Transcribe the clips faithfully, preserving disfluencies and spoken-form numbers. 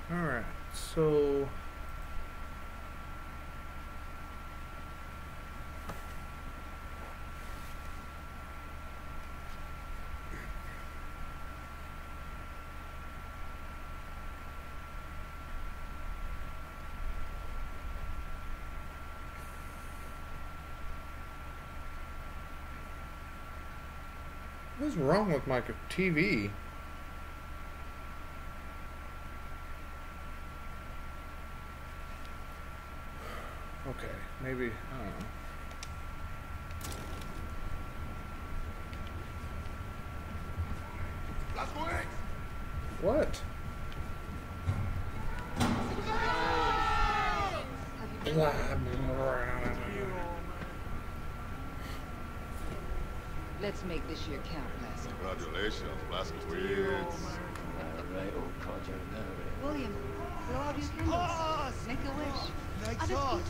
Alright, so... What's wrong with my T V? Okay, maybe, I don't know. What? Let's make this year count, Blasco. Congratulations, Blazkowicz. Alright, old Carter. William, blow out your candles. Make a wish. Nice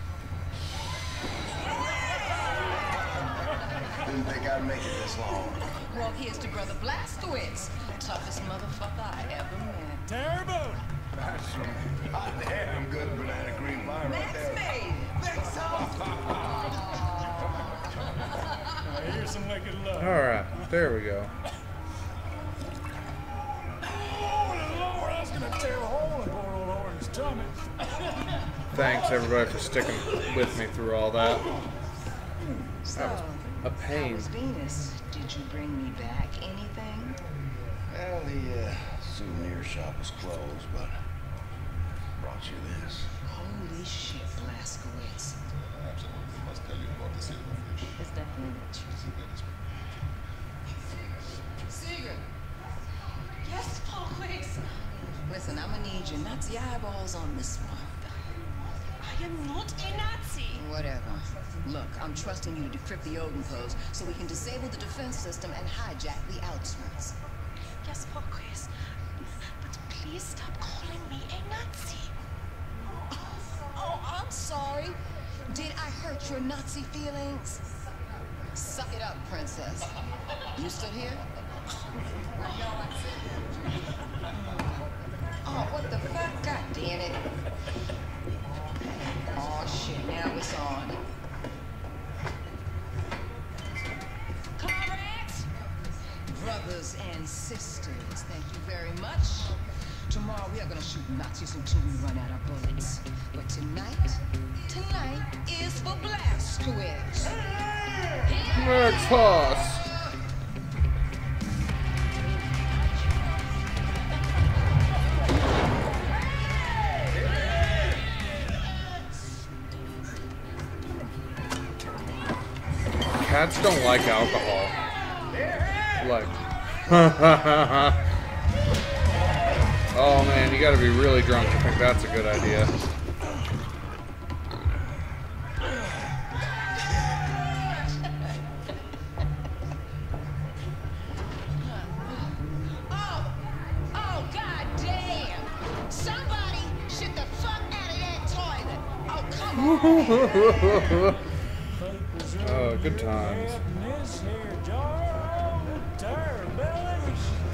Didn't think I'd make it this long. Well, here's to Brother Blazkowicz, toughest motherfucker I ever met. Terrible! That's some hot damn good banana cream pie right That's there. me! Now, here's some wicked love. Alright, there we go. Oh, Lord, I was gonna tear a hole in poor old Orange's tummy. Thanks everybody for sticking with me through all that. So, That was a pain. how was Venus? Did you bring me back anything? Well, the uh, souvenir shop was closed, but brought you this. Holy shit, Blazkowicz. Absolutely, must tell you about the silverfish. It's definitely rich. Sigurd! Yes, Blazkowicz? Listen, I'm gonna need your Nazi eyeballs on this one. I am not a Nazi. Whatever. Look, I'm trusting you to decrypt the Odin codes so we can disable the defense system and hijack the outskirts. Yes, Blazkowicz. But please stop calling me a Nazi. Oh, I'm sorry. Did I hurt your Nazi feelings? Suck it up, princess. You still here? Oh, what the fuck? God damn it. Oh, shit, now it's on. Comrades, brothers and sisters, thank you very much. Tomorrow we are gonna shoot Nazis until we run out of bullets. But tonight, tonight is for Blazkowicz. Max Hoss. Cats don't like alcohol. Like, oh man, you gotta be really drunk to think that's a good idea. Oh, oh, god damn! Somebody shit the fuck out of that toilet! Oh, come on! Oh, good times. This here jar of terribility.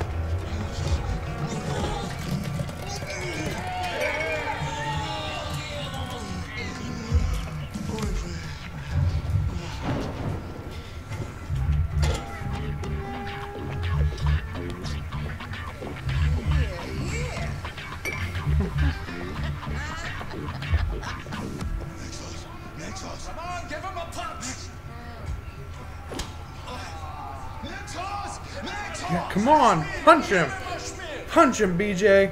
Come on, give him a punch! Yeah, come on, punch him! Punch him, B J!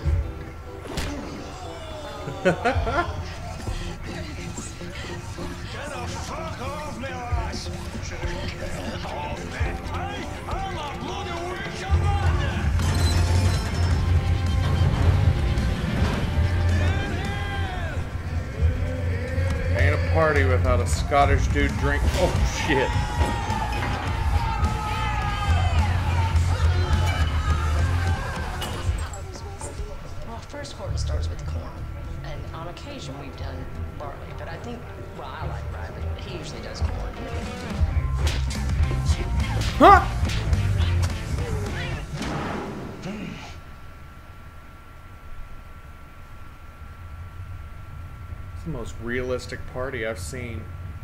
Ain't a party without a Scottish dude drink. Oh shit. Well, first quarter starts with corn. And on occasion we've done barley. But I think, well, I like Riley. He usually does corn. Huh? the most realistic party I've seen.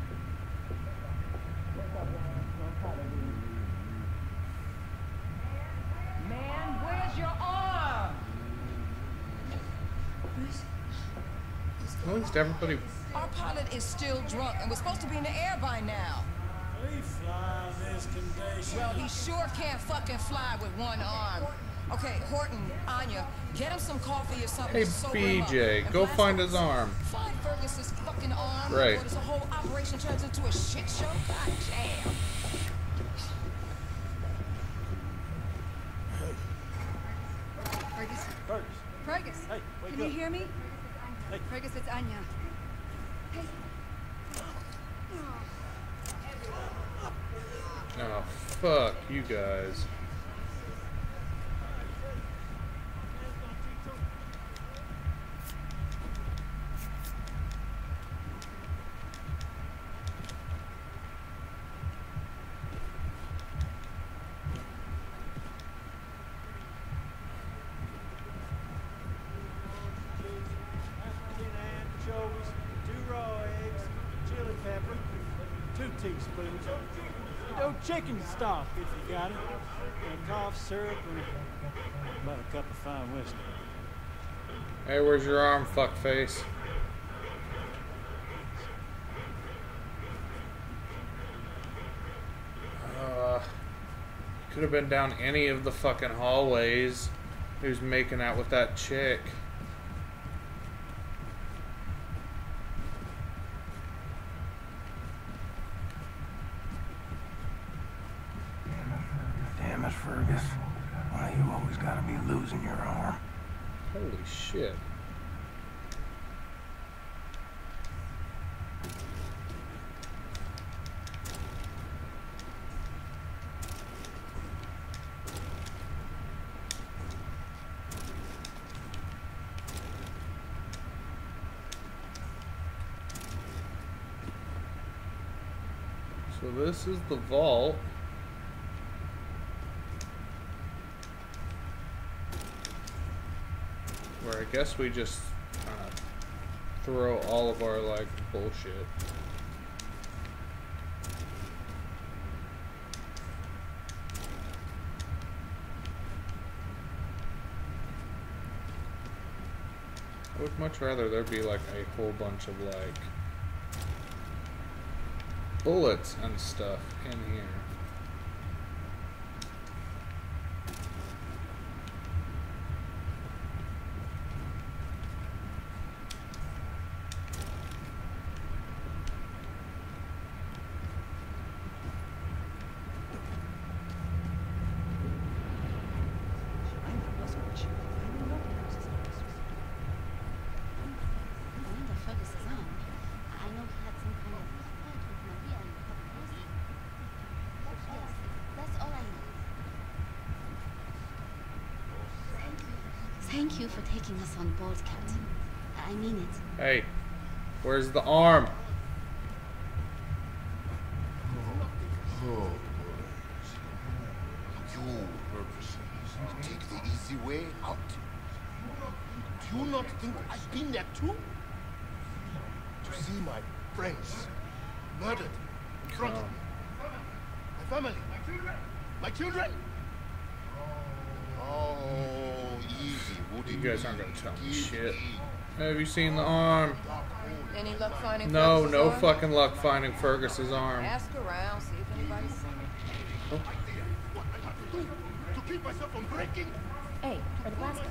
Man, where's your arm? At least everybody. Our pilot is still drunk, and we're supposed to be in the air by now. We fly in this condition. Well, he sure can't fucking fly with one arm. Okay, Horton, Anya, get him some coffee or something. Hey, to sober him up. B J, And go blast find him. his arm. Find Fergus's fucking arm. Right. Or does the whole operation turns into a shit show? God damn. Fergus. Fergus. Fergus. Hey, wake Can up. you hear me? Hey. Fergus, it's Anya. Hey. Oh, fuck you guys. Anchovies, two raw eggs, chili pepper, two teaspoons. You know, chicken stock if you got it. And cough syrup and about a cup of fine whiskey. Hey, where's your arm, fuckface? Uh, could have been down any of the fucking hallways. Who's making out with that chick? Damn it, Fergus. Why you always gotta be losing your arm? Holy shit. So this is the vault. Where I guess we just uh, throw all of our, like, bullshit. I would much rather there be, like, a whole bunch of, like, bullets and stuff in here. Thank you for taking us on board, Captain. I mean it. Hey, where's the arm? Oh, you purpose to take the easy way out. Do you not think I've been there too? To see my friends murdered in front of me. My family. My children. Oh, easy, would it You guys aren't gonna be tell to me give shit. me Have you seen the arm? Any luck finding No, Fergus's no arm? fucking luck finding Fergus's arm. Ask around, see if anybody's seen it. what I have to do to keep myself from breaking. Hey, for the blaster.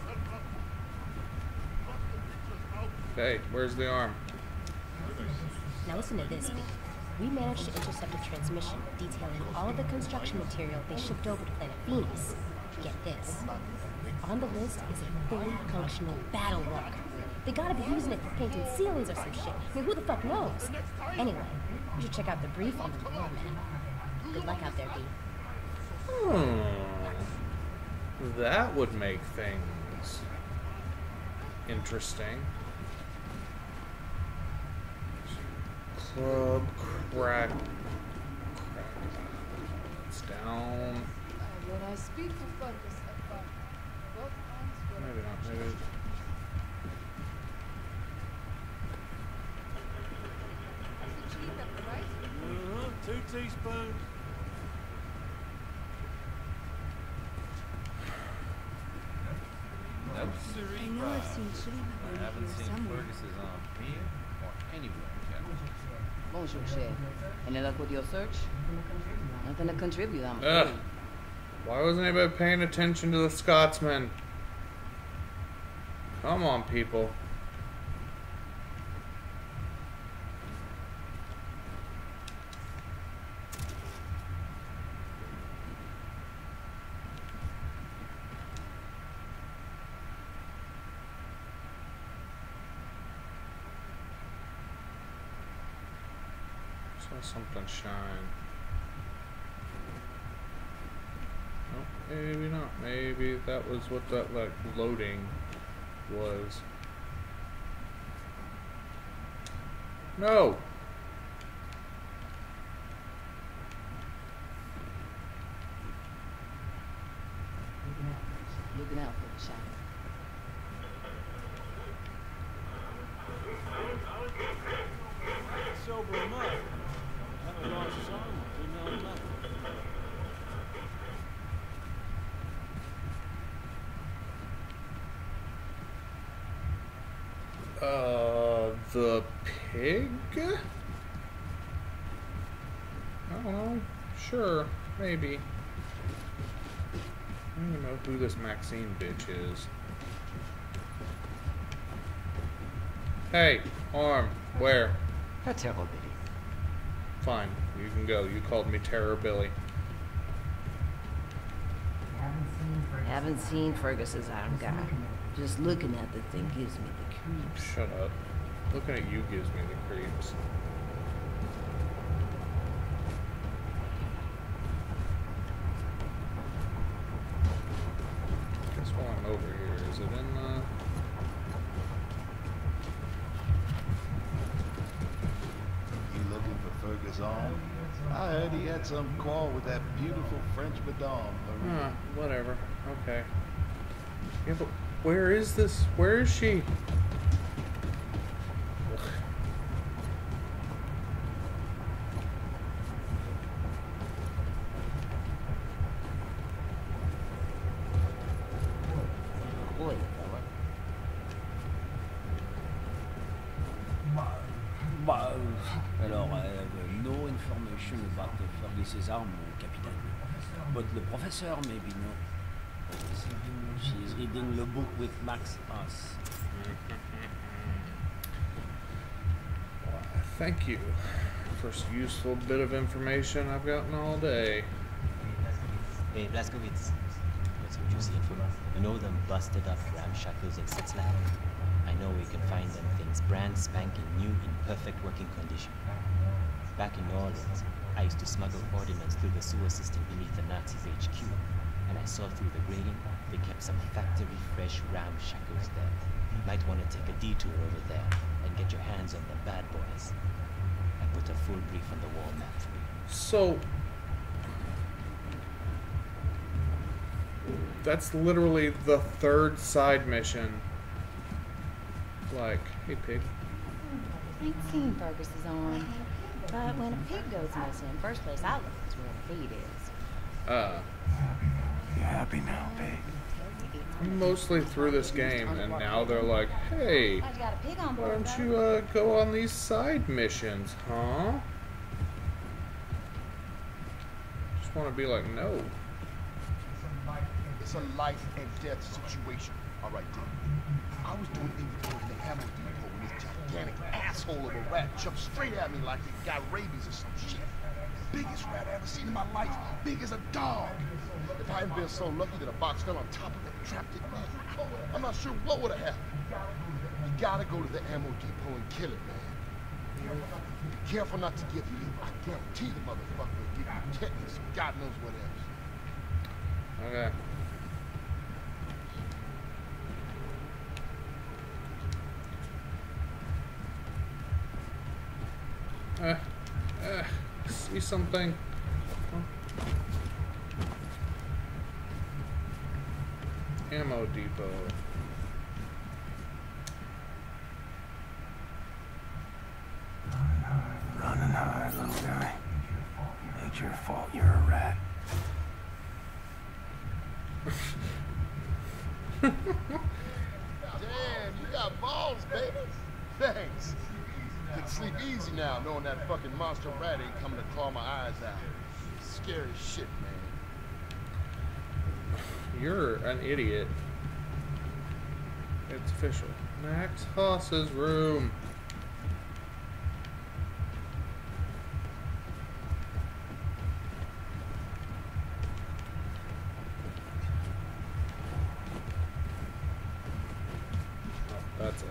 Hey, where's the arm? Now listen to this, B. We managed to intercept a transmission detailing all of the construction material they shipped over to planet Venus. Get this. On the list is a fully functional battle rock. They gotta be using it for painting ceilings or some shit. I mean, who the fuck knows? Anyway, you should check out the brief on the war map. Good luck out there, B. Hmm. That would make things interesting. Club crack. Crack. It's down. When I speak for Fergus, I find both arms were Maybe not. Maybe. teaspoons. Nope, siree, I know I've seen Shriva I around haven't here seen somewhere. Fergus's on here or anywhere, Captain. Bonjour, chef. Any luck with your search? Nothing to contribute, I'm Ugh. afraid. Why wasn't anybody paying attention to the Scotsman? Come on, people. Saw something shine. Nope, maybe not. Maybe that was what that like loading was. No. Looking out for the shot. Sober him up. Have a lost son. We know nothing. Uh, the pig? I don't know. Sure, maybe. I don't even know who this Maxine bitch is. Hey, arm, where? That's Terror Billy. Fine, you can go. You called me Terror Billy. Haven't seen Fergus's arm guy. Just looking at the thing gives me the creeps. Shut up. Looking at you gives me the creeps. Guess while I'm over here, is it in the... You looking for Fergus arm? I heard he had some quarrel with that beautiful French madame. Huh, whatever. Okay. Yeah, but where is this? Where is she? Boy, Bah, euh, alors, I have no information about the Fergus's arm, Captain. But the professor maybe know. She is reading the book with Max Haas. Well, thank you. First useful bit of information I've gotten all day. Hey, Blaskowitz. What's what you see for? You know them busted up ramshackles in Sitzlab? I know we can find them things brand spanking new in perfect working condition. Back in New Orleans, I used to smuggle ordnance through the sewer system beneath the Nazis' H Q, and I saw through the grating they kept some factory-fresh ramshackles there. Might want to take a detour over there and get your hands on the bad boys. I put a full brief on the wall map for you. So... that's literally the third side mission. Like, hey pig. I ain't seen Fergus's arm. But when a pig goes missing, first place I look is where the feed is. Uh... You happy now, pig? I'm mostly through this game, and now they're like, hey, I got a pig on why board. don't you uh, go on these side missions, huh? Just want to be like, no. It's a life and death situation. All right, then. I was doing inventory in the ammo depot when this gigantic asshole of a rat jumped straight at me like it got rabies or some shit. Biggest rat I ever seen in my life. Big as a dog. If I hadn't been so lucky that a box fell on top of it and trapped it, man, I'm not sure what would have happened. You gotta go to the ammo depot and kill it, man. Be careful not to get bit. I guarantee the motherfucker will give you tetanus or God knows what else. Okay. Uh, uh, see something? Huh? Ammo depot. Running hard, little guy. ain't your fault you're a rat. Damn, you got balls, baby. Thanks. Can sleep easy now, knowing that fucking monster rat ain't coming to claw my eyes out. Scary shit, man. You're an idiot. It's official. Max Haas's room. Oh, that's it.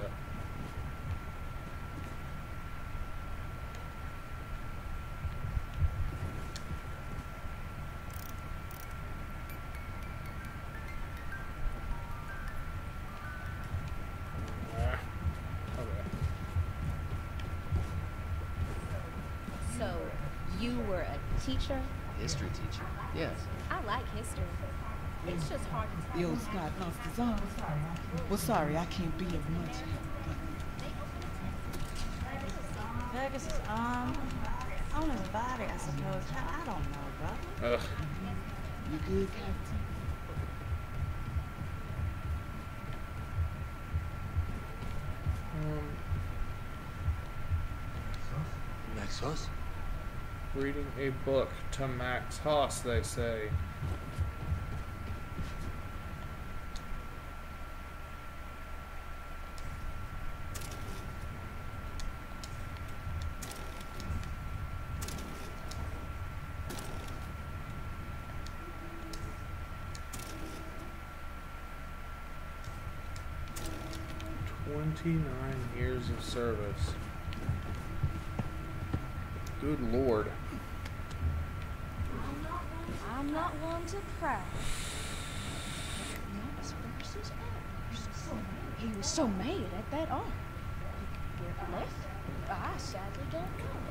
So, you were a teacher? History teacher. Yes. I like history. It's just hard to The old Scott lost his arm. Well, sorry, I can't be of much. Fergus's arm on his body, I suppose. I, I don't know, brother. Ugh. You good, Captain? Um, Max Haas? reading a book to Max Haas, they say. Twenty-nine years of service. Good Lord. I'm not one to cry. He was so mad at that arm. He left. I sadly don't know.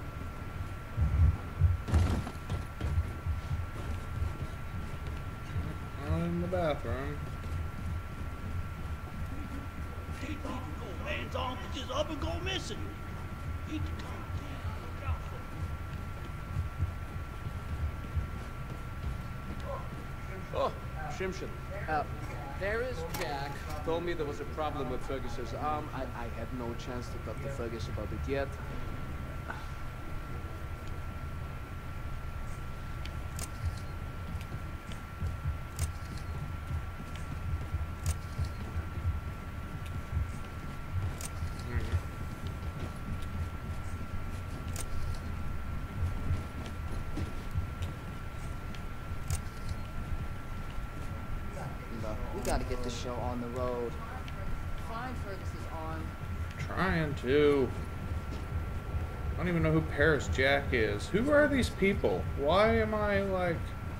Not in the bathroom. Hate leaving old man's arm to just up and go missing. Hate to come again. Look out for Oh, Shimshin. Uh, there is Jack. Told me there was a problem with Fergus's arm. I, I had no chance to talk to Fergus about it yet. We gotta get this show on the road. Find Fergus's arm. Trying to. I don't even know who Paris Jack is. Who are these people? Why am I like...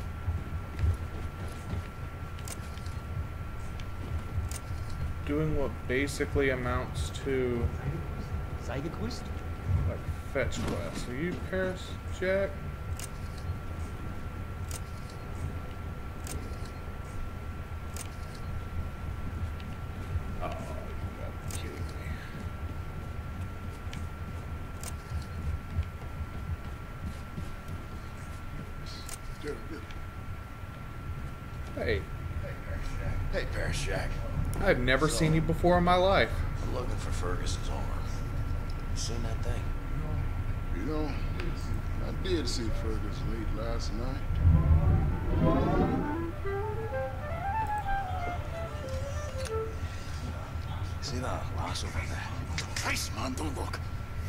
doing what basically amounts to... Sei gegrüßt. like fetch quests. Are you Paris Jack? Oh, you gotta be kidding me. Hey. Hey, Paris Jack. I've never So- seen you before in my life. I'm looking for Fergus's arm. You seen that thing? You know, I did see Fergus late last night. See the lasso over there? Christ, man, don't look.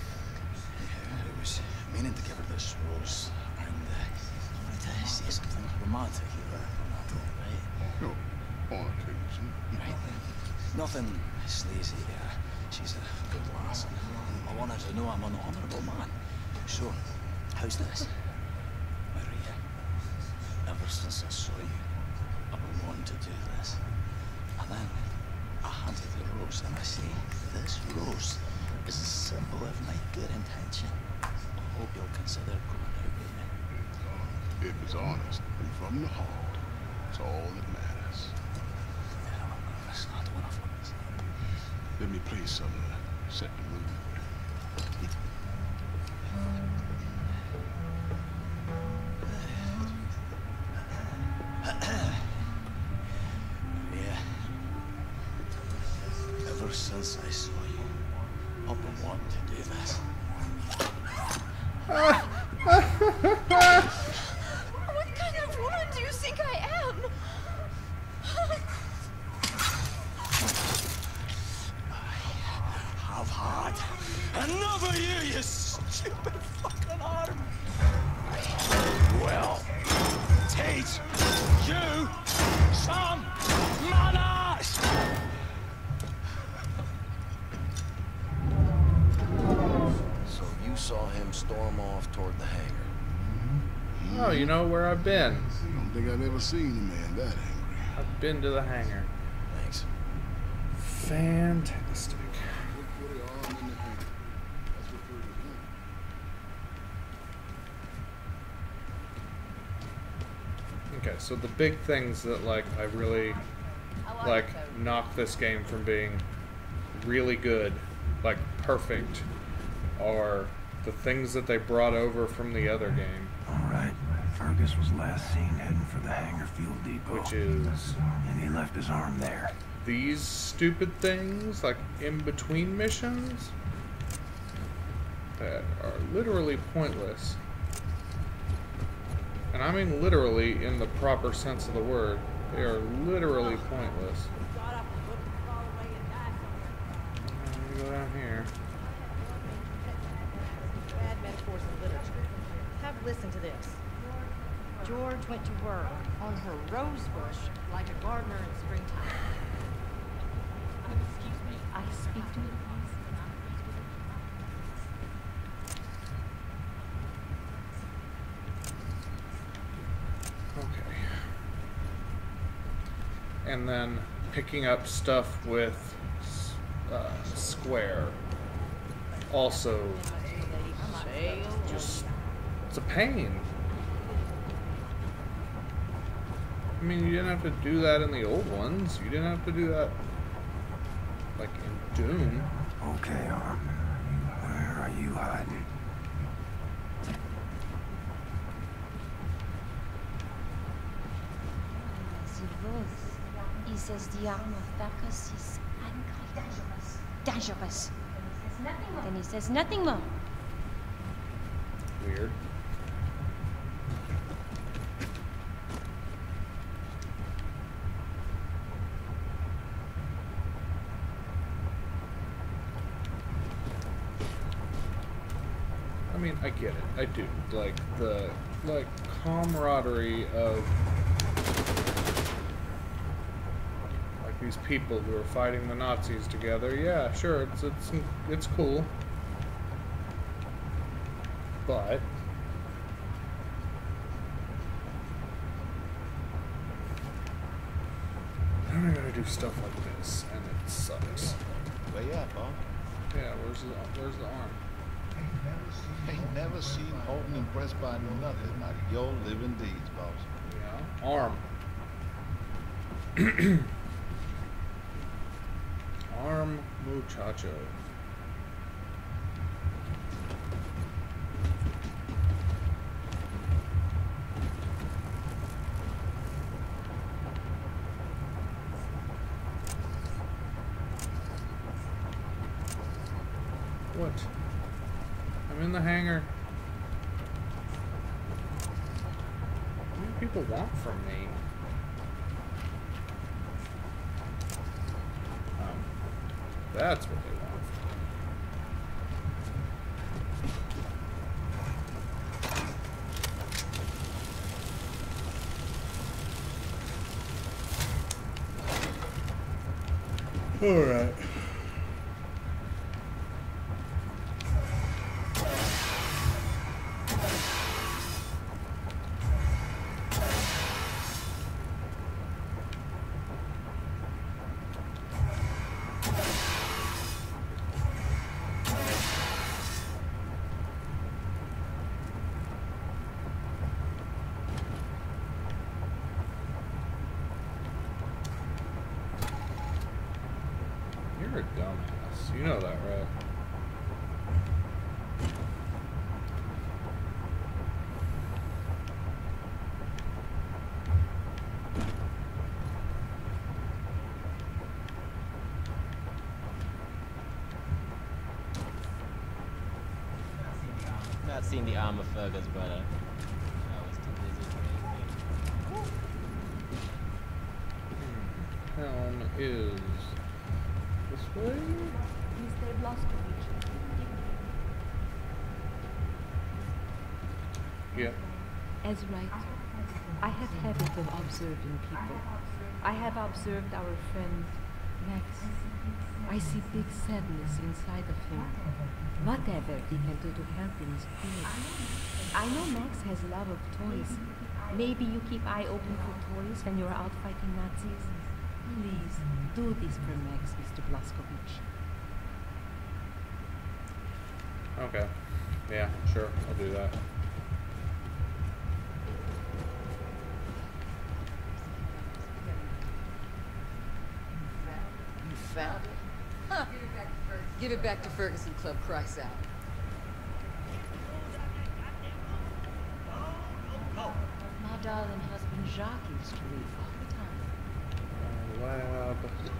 I was meaning to give her this rose, and uh, I wanted to say something romantic here, right? No, on occasion. Right. Nothing sleazy. Uh, she's a good lass, and I wanted to know I'm an honourable man. So, how's this? Maria, ever since I saw you, I've been wanting to do this. And then I handed the rose and I say, this rose is a symbol of my good intention. I hope you'll consider going out with me. It was honest and from the heart. It's all that matters. Yeah, I'm nervous. I don't want to fuck this up. Let me play some to set the mood. Yes, I saw you. Up and wanting to do that. What kind of woman do you think I am? Have had another year, you stupid fucking arm. Well, teach you some manners. So you saw him storm off toward the hangar? Oh, you know where I've been. I don't think I've ever seen a man that angry. I've been to the hangar. Thanks. Fantastic. Okay, so the big things that like I really like knock this game from being really good, like perfect, are the things that they brought over from the other game. Alright, Fergus was last seen heading for the hangar fuel depot. Which is... And he left his arm there. These stupid things, like in between missions, that are literally pointless. And I mean literally in the proper sense of the word. They are literally pointless. Let me go down here. Bad metaphors in literature. Have a listen to this. George went to work on her rose bush like a gardener in springtime. Excuse me, I speak to you. And then picking up stuff with uh, Square. Also, just, it's a pain. I mean, you didn't have to do that in the old ones. You didn't have to do that, like, in Doom. Okay, Arm. Where are you hiding? He says the arm of Bacchus is dangerous. Dangerous. Then he says nothing more. Weird. I mean, I get it. I do. Like, the, like, camaraderie of these people who are fighting the Nazis together. Yeah, sure, it's it's it's cool. But then I gotta do stuff like this, and it sucks. Where you at, Bob? Yeah, where's the where's the arm? Ain't never seen Holton impressed by nothing like your living deeds, boss. Yeah, arm. Arm muchacho. What? I'm in the hangar. What do people want from me? Um, that's what they want. All right. You're a dumbass. You know that, right? not seen the arm of Fergus, brother. I was too busy. Helm is this way? Mister Blaskovich. Yeah. As right, I have habit of observing people. I have observed our friend Max. I see big sadness inside of him. Whatever he can do to help him is good. I know Max has love of toys. Maybe you keep eye open for toys when you're out fighting Nazis. Please, do this for Max, Mister Blaskovich. Okay. Yeah, sure. I'll do that. You found it? Huh. Give it back to Ferguson Club, cries out. My darling husband Jacques used to read all the time. Lab.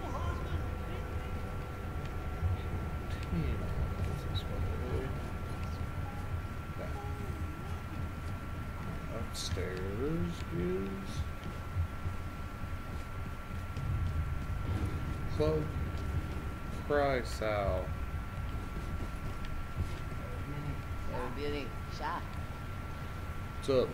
Tina. This way. Okay. Upstairs is Club Kreisau. Billy, shot. What's up?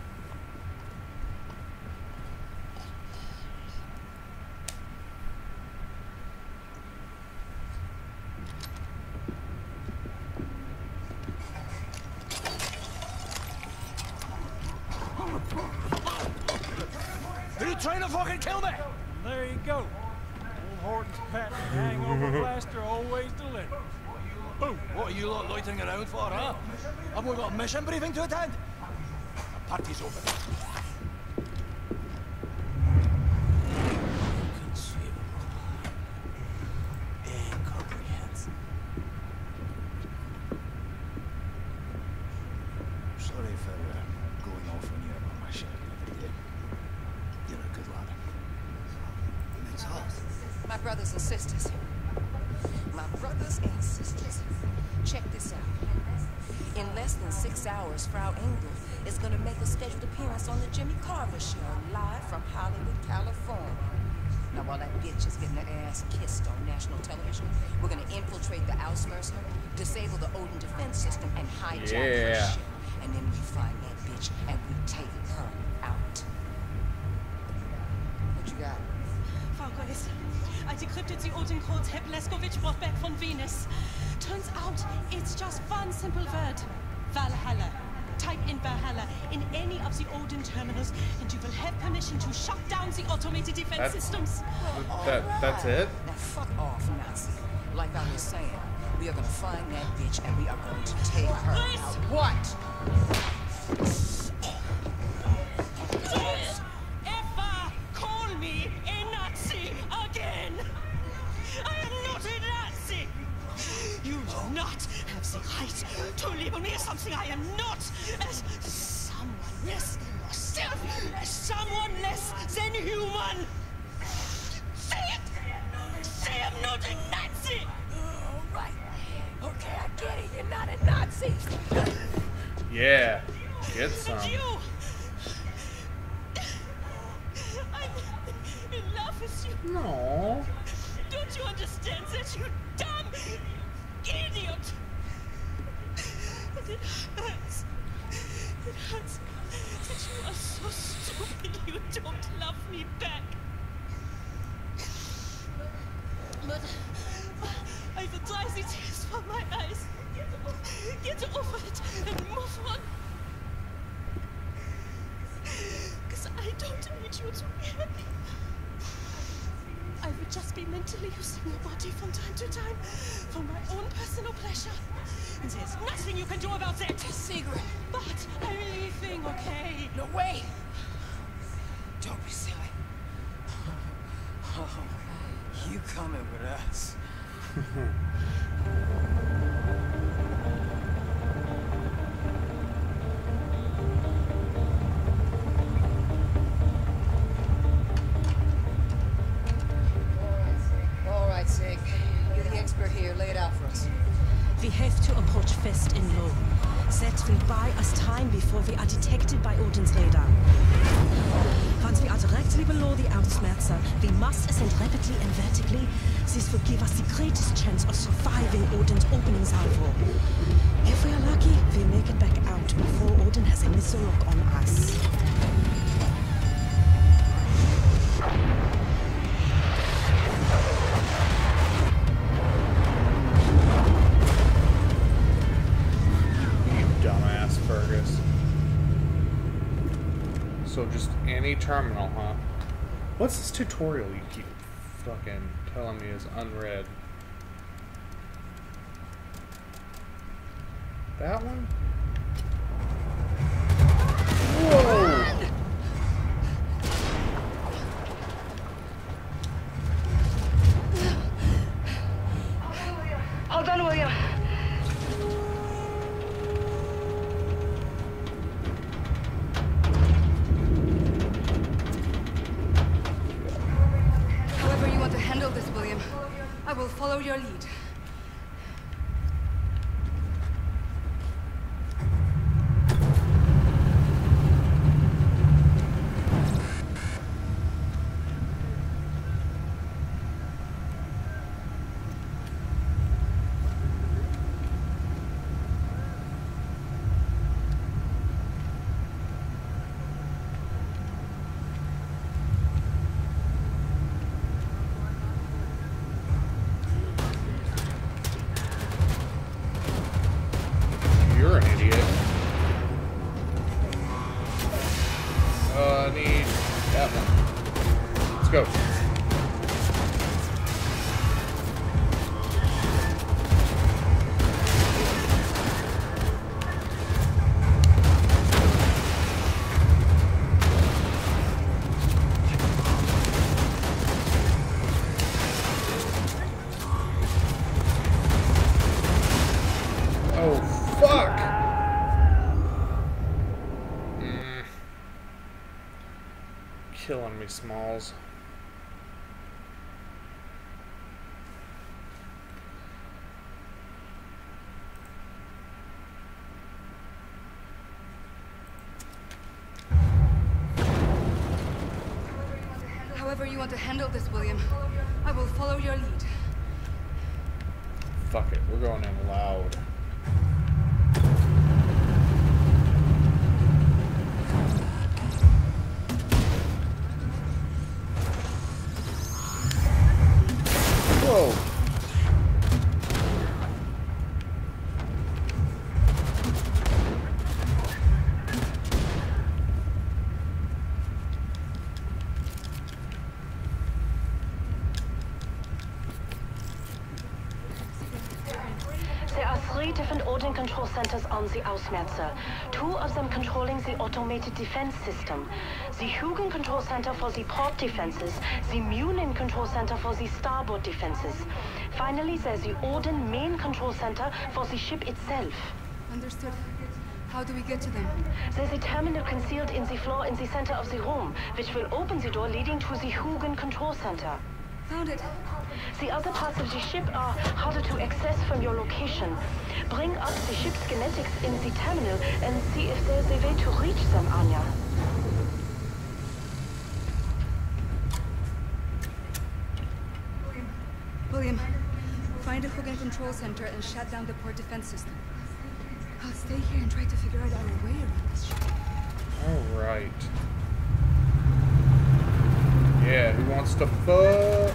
Are you trying to fucking kill me? There you go. Old Horton's patent hangover blaster always delivered. Boom! What are you lot loitering around for, huh? Have we got a mission briefing to attend? The party's open. Inconceivable. Incomprehensible. Sorry for uh, going off on you about my shit the other day. You're a good lad. It's us. My brothers and sisters. My brothers and sisters. Check this out. In less than six hours, Frau Engel is going to make a scheduled appearance on the Jimmy Carver Show, live from Hollywood, California. Now, while that bitch is getting her ass kissed on national television, we're going to infiltrate the Ausmercer, disable the Odin defense system, and hijack Yeah. her ship. And then we find that bitch, and we take her out. What you got? Frau Grace, I decrypted the Odin code Herr Blaskovich brought back from Venus. Turns out it's just one simple word. Valhalla. Type in Valhalla in any of the Odin terminals and you will have permission to shut down the automated defense That's- systems. That that's it? Now fuck off, Nazi. Like I was saying, we are gonna find that bitch and we are going to take her Grace! out. What? Don't ever call me a Nazi again! I am not a Nazi! You do not have the right to label me as something I am not, as someone less than yourself, as someone less than human! Say it! Say I'm not a Nazi! All right. Okay, I get it. You're not a Nazi. Yeah. Get some. And you! I'm in love with you. No. Don't you understand that, you dumb idiot? And it hurts. It hurts that you are so stupid you don't love me back. But I will dry the tears from my eyes. Get over it and move on. Because I don't need you to be happy. I would just be mentally using your body from time to time for my own personal pleasure. And there's nothing you can do about that. Secret. But I'm leaving, okay? No, wait. Don't be silly. Oh, you coming with us. All right, Sig. You're the expert here. Lay it out for us. We have to approach fast and low. That will buy us time before we are detected by Odin's radar. Once we are directly below the Ausmerzer, we must ascend rapidly and vertically. This will give us the greatest chance of surviving Odin's opening salvo. If we are lucky, we make it back out before Odin has a missile lock on us. Fergus. So just any terminal, huh? What's this tutorial you keep fucking telling me is unread? That one? Whoa! Hold on, William. I will follow your lead. Killing me, Smalls. However you want to handle this, William, I will follow your lead. Fuck it, we're going in loud. Whoa. There are three different Odin control centers on the Ausmerzer. Two of them controlling the automated defense system. The Hugin control center for the port defenses, the Munin control center for the starboard defenses. Finally, there's the Odin main control center for the ship itself. Understood. How do we get to them? There's a terminal concealed in the floor in the center of the room, which will open the door leading to the Hugin control center. Found it. The other parts of the ship are harder to access from your location. Bring up the ship's genetics in the terminal and see if there's a way to reach them, Anya. William, find a Hugin control center and shut down the port defense system. I'll stay here and try to figure out our way around this ship. All right. Yeah, who wants to fuck?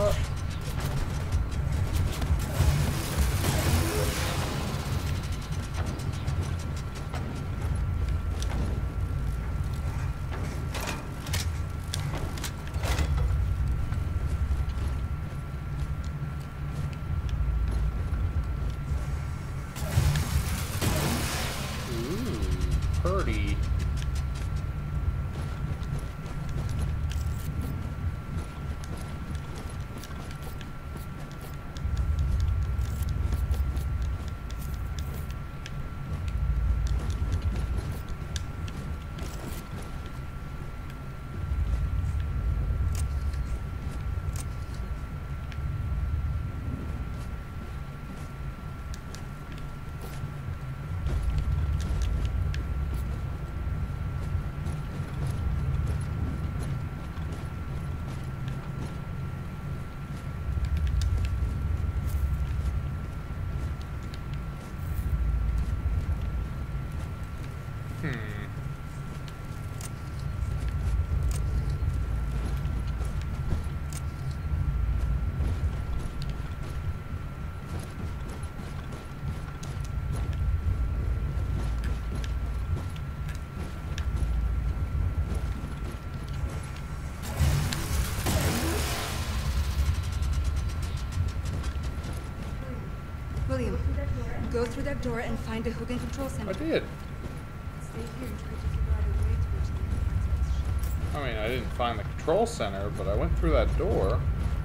up. Purdy. William, go through that door and find the Hogan Control Center. I did. Stay here and try to figure out a way to reach the I mean, I didn't find the control center, but I went through that door.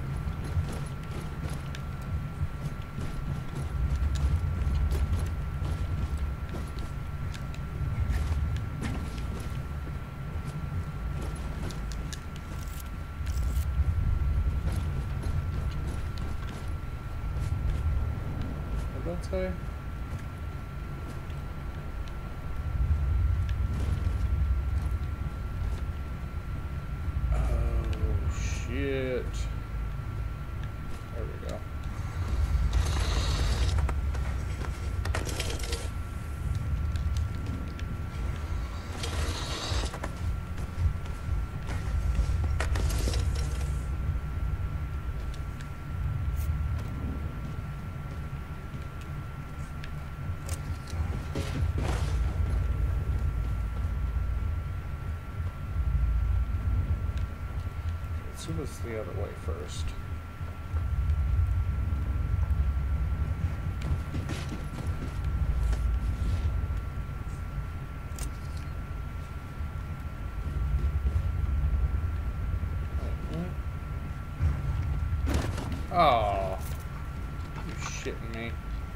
What did that say? Shit. There we go. Let's see what's the other way first. Oh, you shitting me?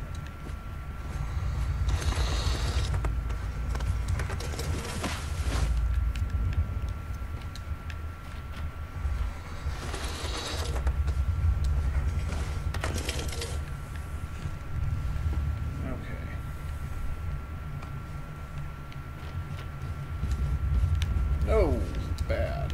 No, bad.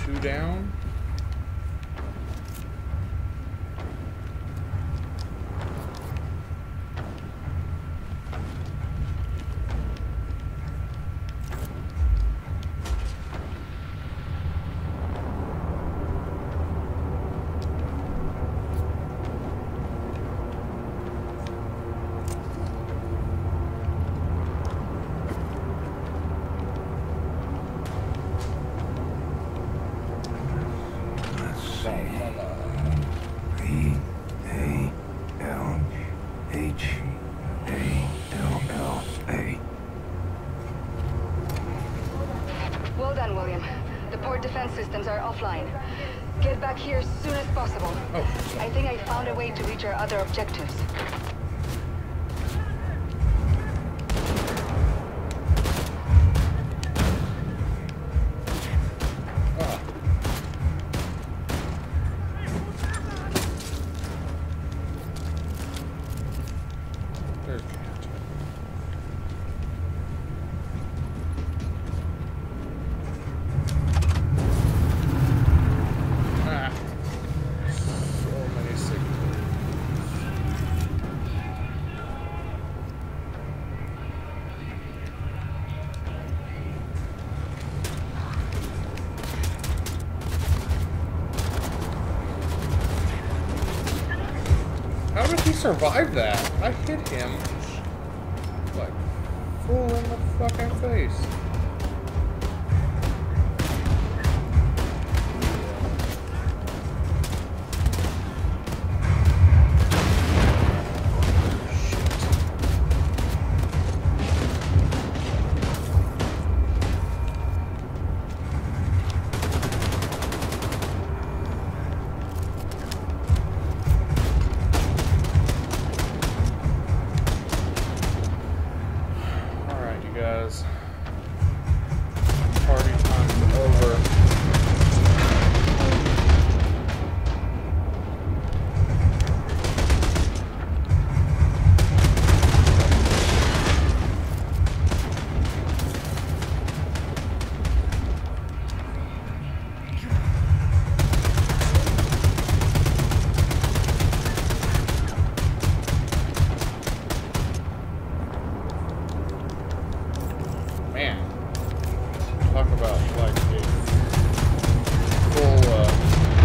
two down. Well done, William. The port defense systems are offline. Get back here as soon as possible. Oh. I think I found a way to reach our other objectives. How did he survive that? I hit him like full in the fucking face. Party time's over. Man. Talk about like a full uh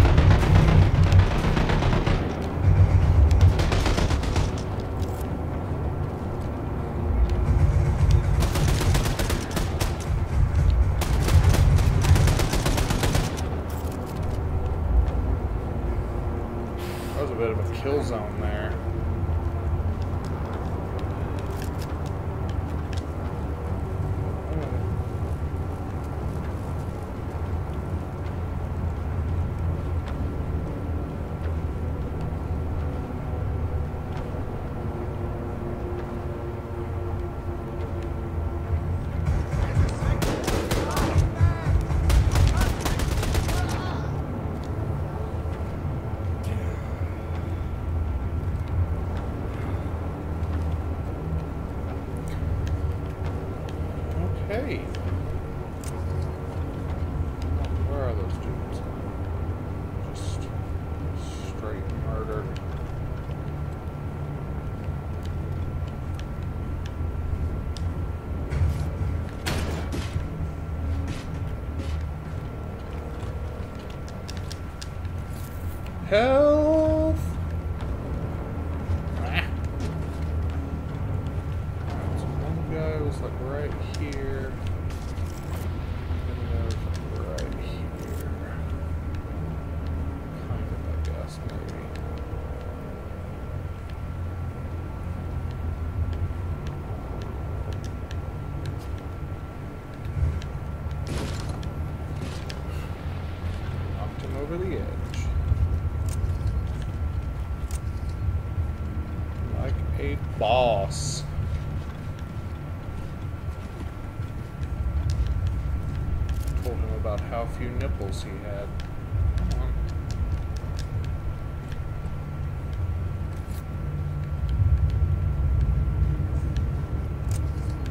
that was a bit of a kill zone there. Okay. Where are those dudes? Just straight murder. Health. Ah. So one guy was like right here. And then right here. Kind of, I guess, maybe. Knocked him over the edge. Like a boss. Told him about how few nipples he had. Come on.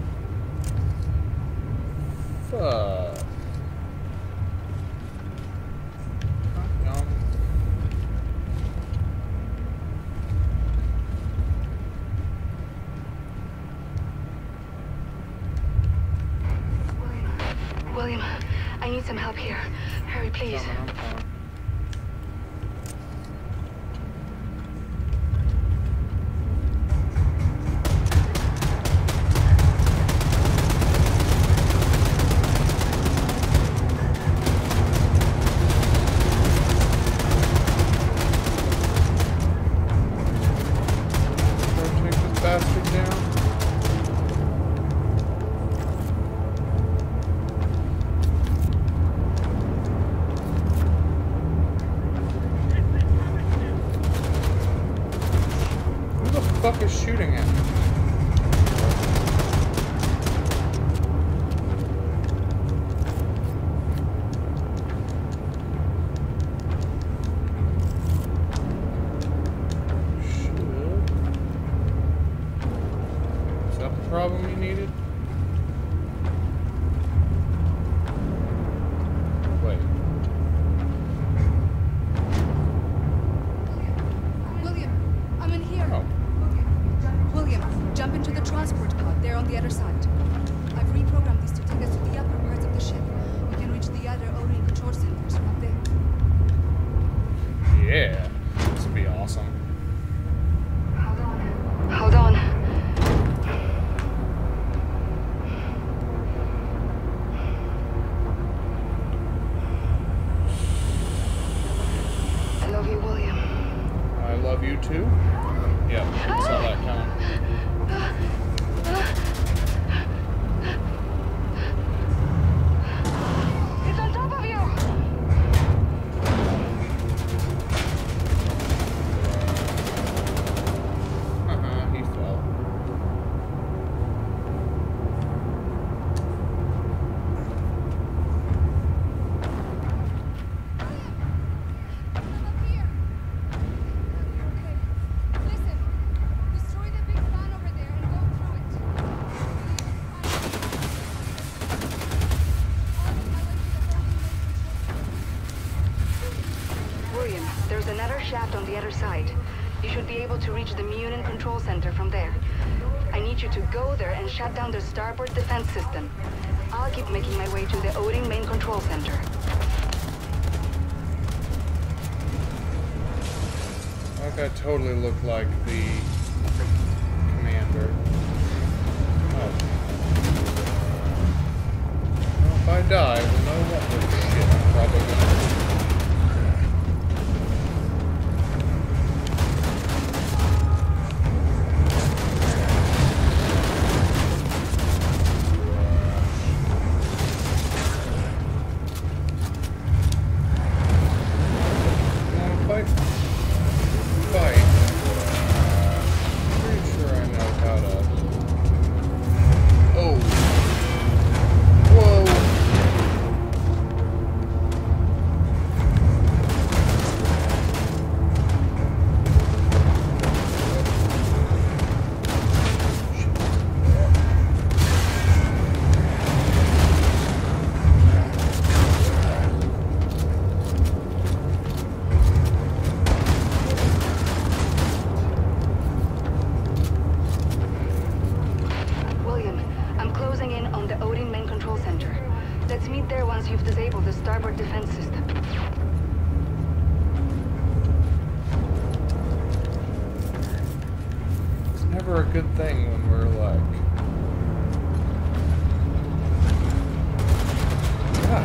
Fuck. need some help here. Hurry, please. Coming, I'm coming. Fuck is shooting at me? Shit. Is that the problem you needed? Wait. William, I'm in here. Oh. William, jump into the transport pod. They're on the other side. I've reprogrammed these to take us to the upper parts of the ship. We can reach the other O-ring control centers from up there. Yeah, this would be awesome. Hold on. Hold on. I love you, William. I love you too. Yep, saw that coming. It's on top of you! Uh-huh, he fell. William, there's another shaft on the other side. You should be able to reach the Munin control center from there. I need you to go there and shut down the starboard defense system. I'll keep making my way to the O-ring main control center. That guy totally looked like the commander. Oh. Well, if I die, we'll know what the shit I'm probably gonna do. Never a good thing when we're like, ah.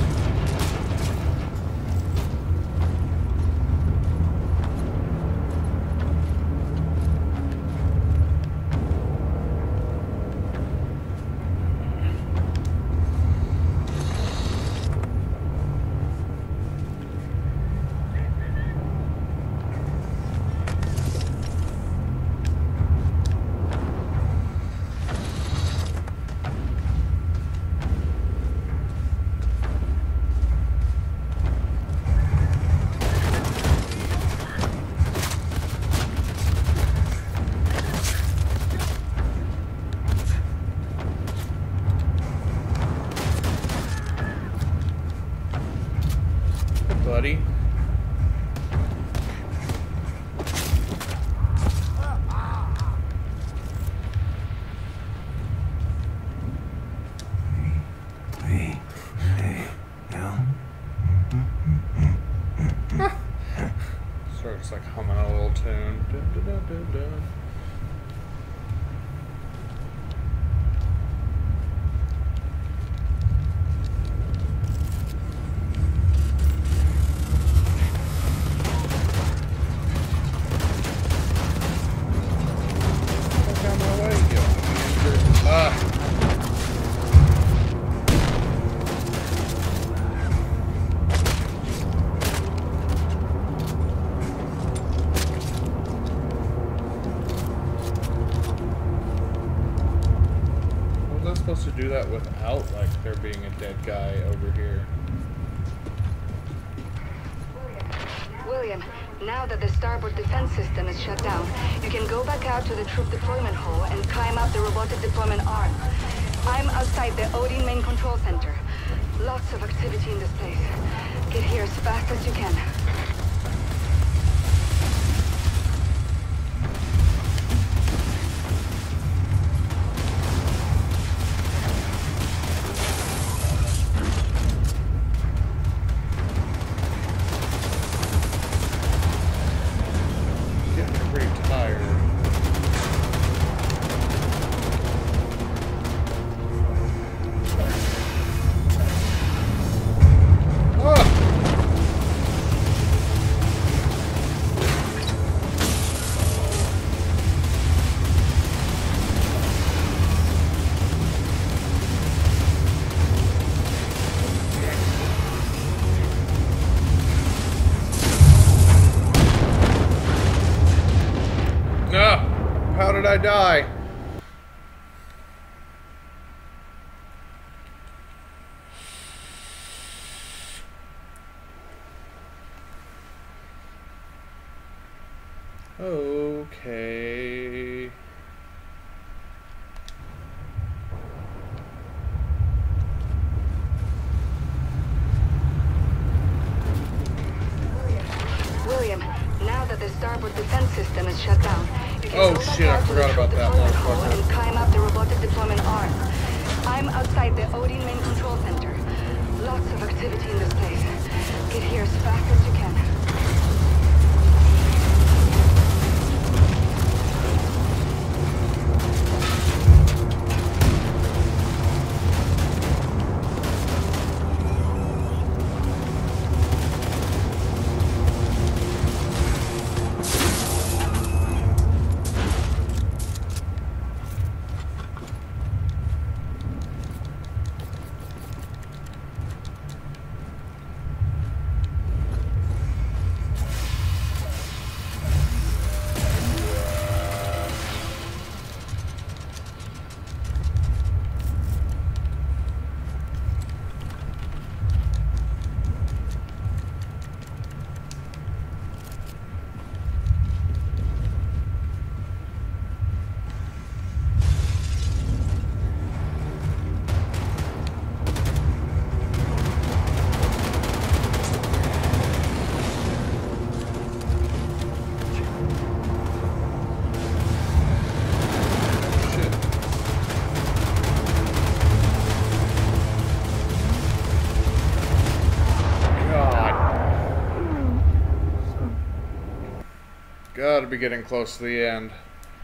Buddy. Hey, hey, It's like humming a little tune. Dun, dun, dun, dun, dun. To do that without like there being a dead guy over here. William, now that the starboard defense system is shut down, you can go back out to the troop deployment hall and climb up the robotic deployment arm. I'm outside the Odin main control center. Lots of activity in this place. Get here as fast as you can. I die. Okay. William, now that the starboard defense system is shut down, you can oh go back shit, out I to the forgot about that motherfucker and climb up the robotic deployment arm. I'm outside the Odin main control center. Lots of activity in this place. Get here as fast as you can. Gotta be getting close to the end.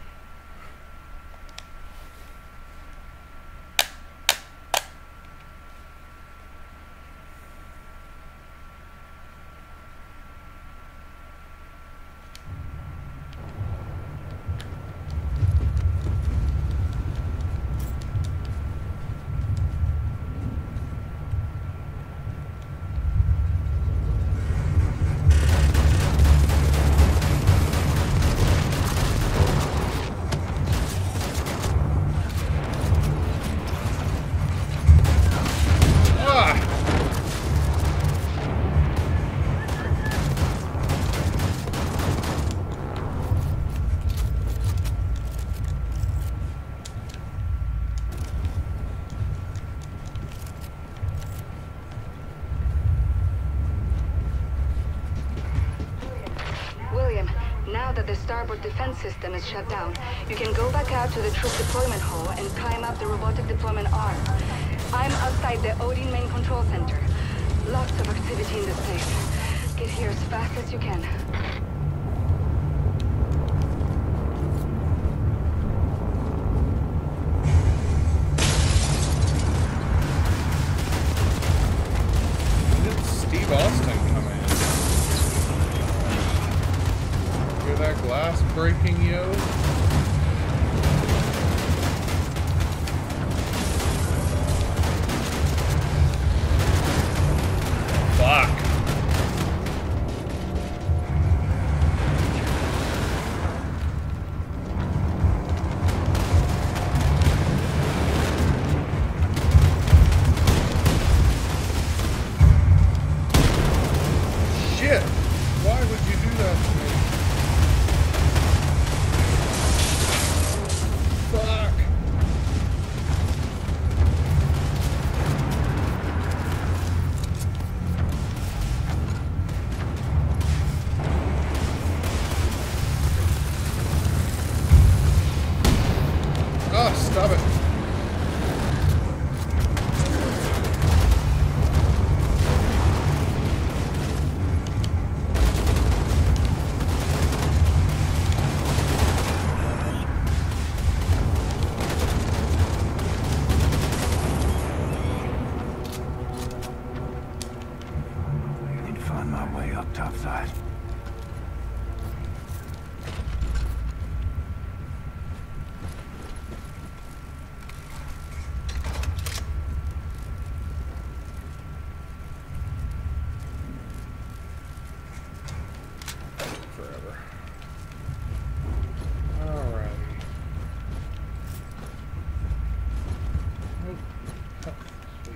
Now that the starboard defense system is shut down, you can go back out to the troop deployment hall and climb up the robotic deployment arm. I'm outside the Odin main control center. Lots of activity in this place. Get here as fast as you can. Boston come in? Hear that glass breaking, yo? Fuck. Shit! Why would you do that to me? Fuck! Oh, stop it. Need to find my way up topside. Forever. Alrighty. Oh, oh, sweet.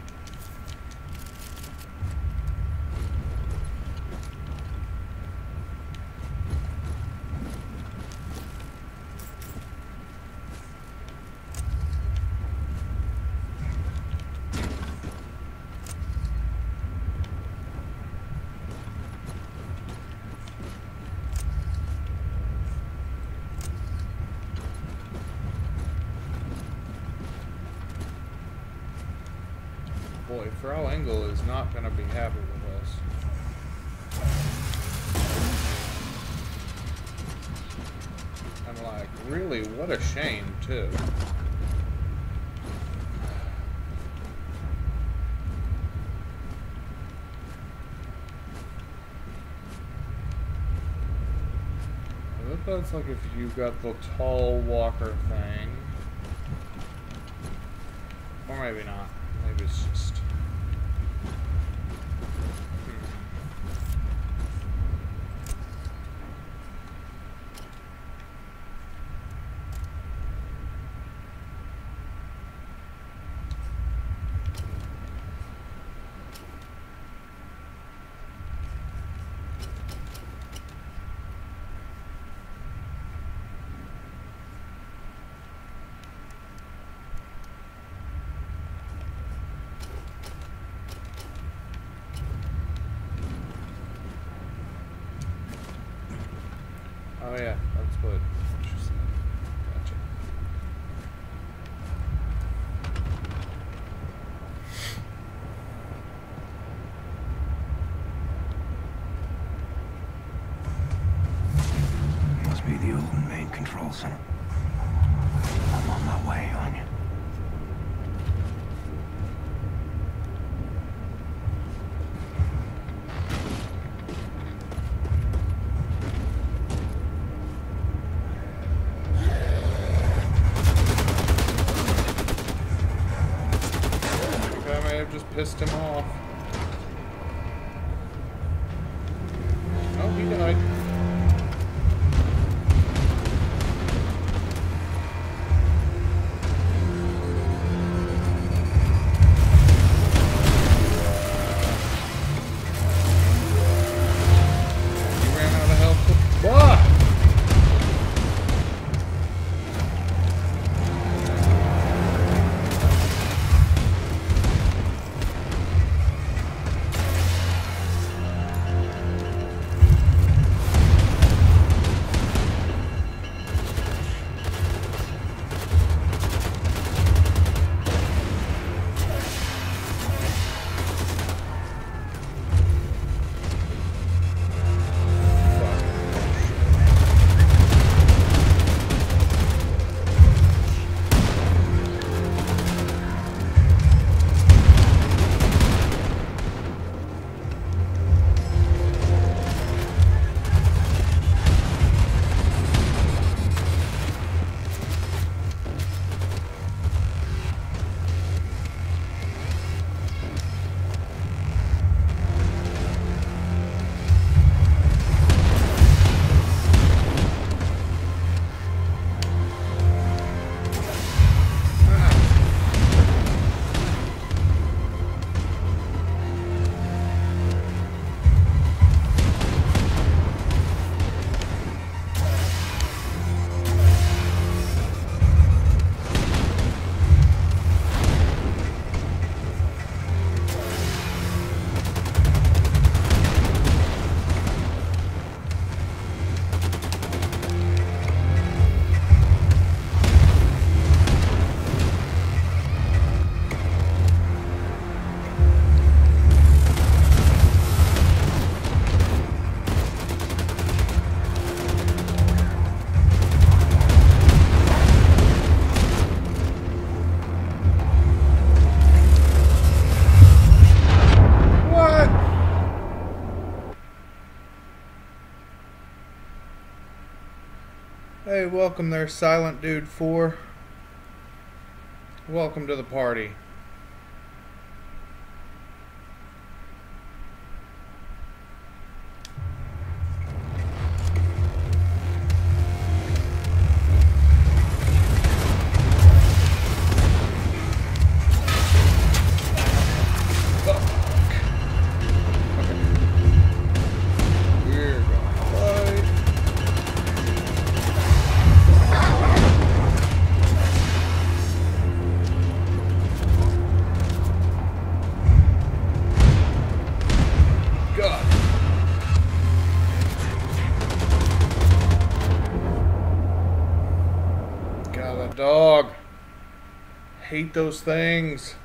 Boy, Frau Engel is not going to be happy with us. And like, really, what a shame, too. I bet that's like if you got the tall walker thing. Or maybe not. Maybe it's just... Oh yeah, that's what she said. Gotcha. Must be the old main control center. I'm on my way, Anya. Just pissed him off. Oh, he died. He ran out of health. What? Hey, welcome there, Silent Dude four. Welcome to the party. Dog. Hate those things.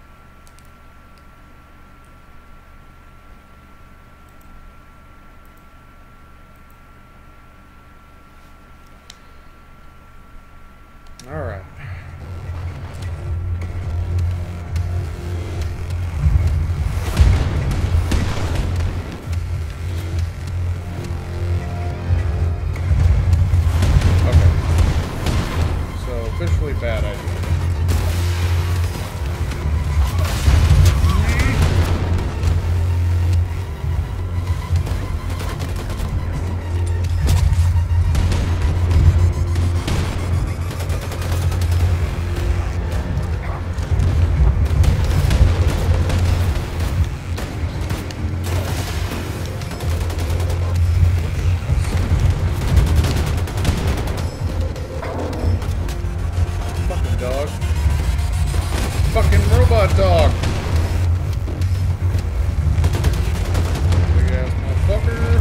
All right. Officially bad idea. Dog. Fucking robot dog. Big ass motherfucker.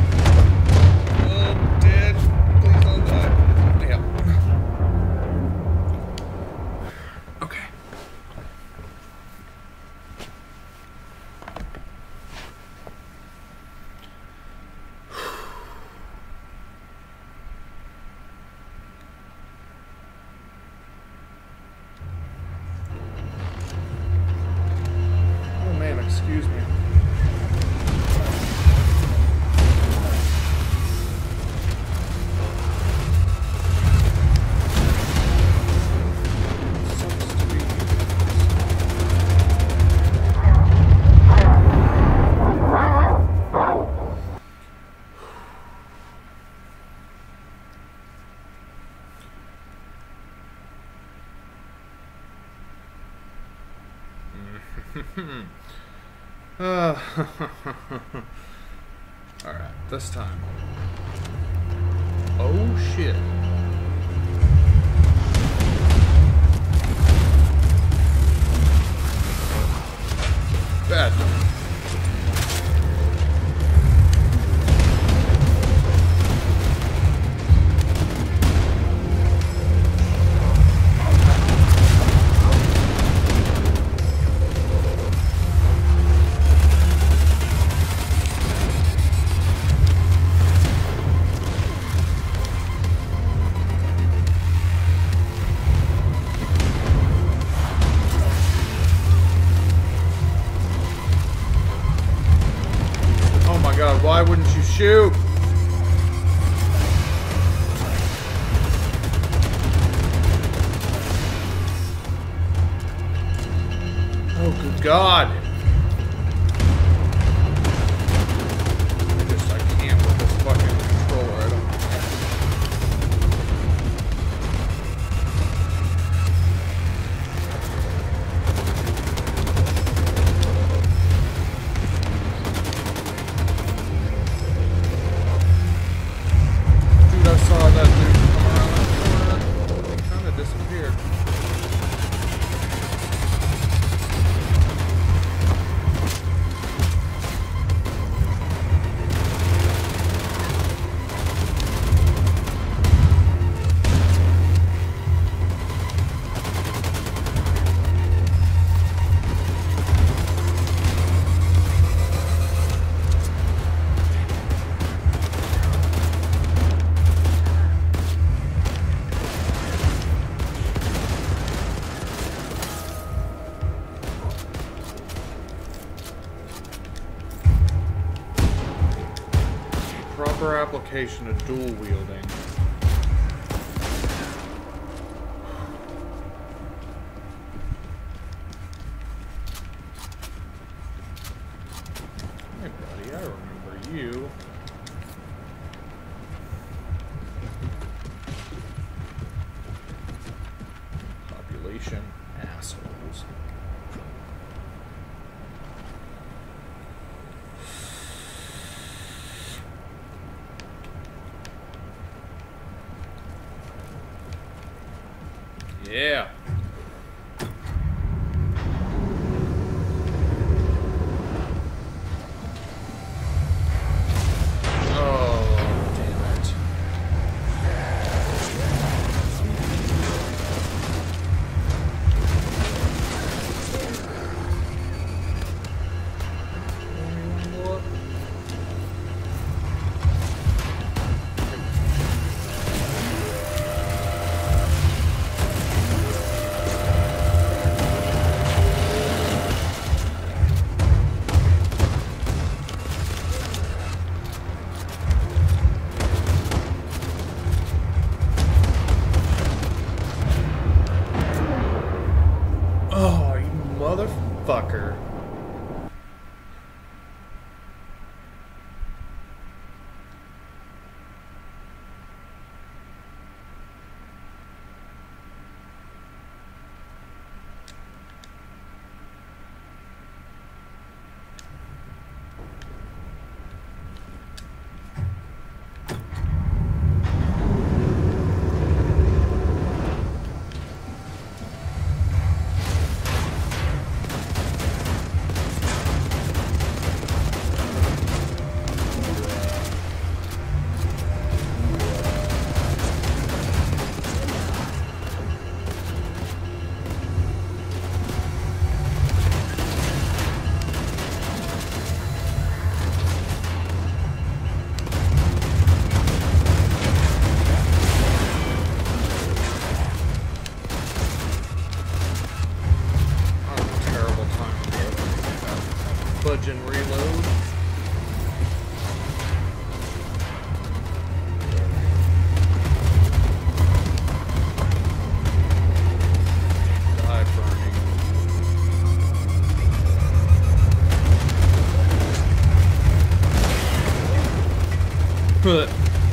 Oh, dead. Please don't die. Yeah. Okay. Excuse me. Uh, Alright, this time. Oh shit. Bad. God, why wouldn't you shoot? Oh, good God. I just, I can't with this fucking controller. I don't saw that dude come around that corner. He kind of disappeared. Proper application of dual wielding. you. Population assholes. Yeah. Motherfucker. Budge and reload. Die burning. But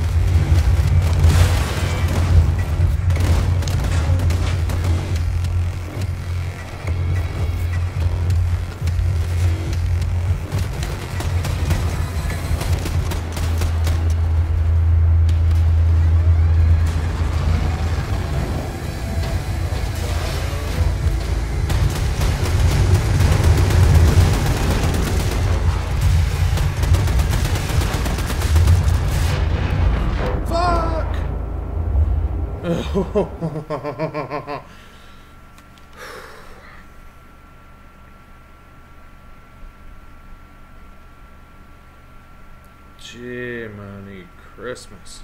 Jiminy Christmas.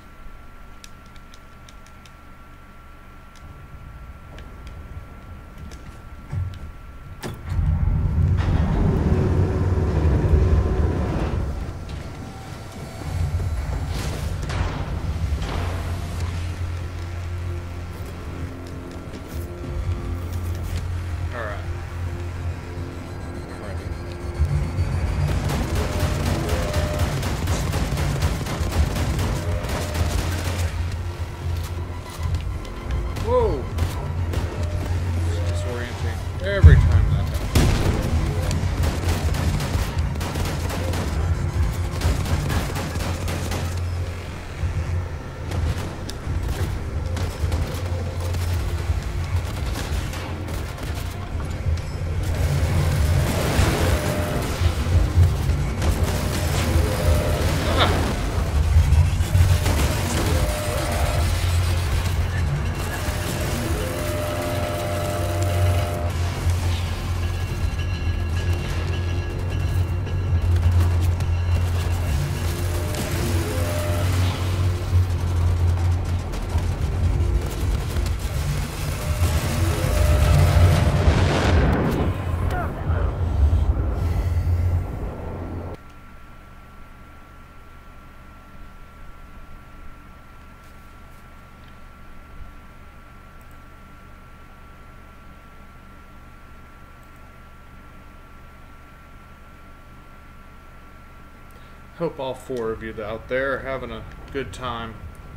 hope all four of you out there are having a good time.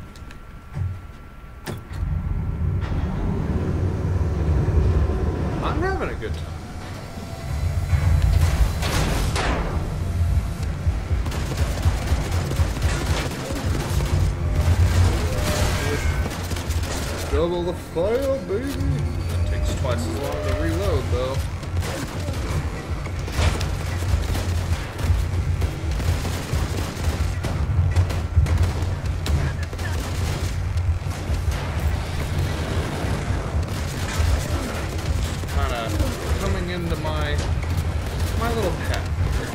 I'm having a good time. Double the file, baby. That takes twice as long to reload, though. Kind of coming into my my little path.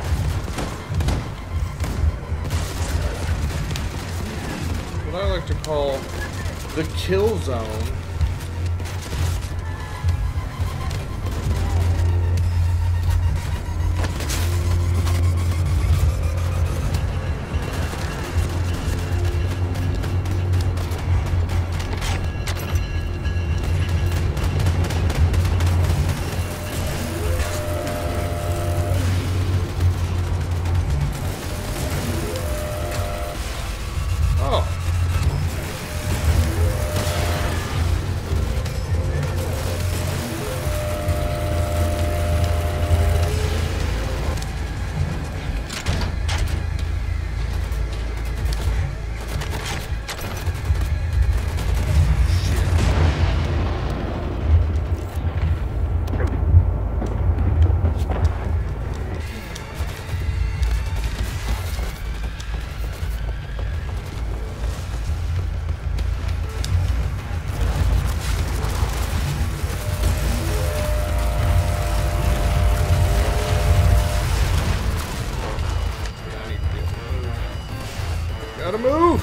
What I like to call the kill zone. Gotta move!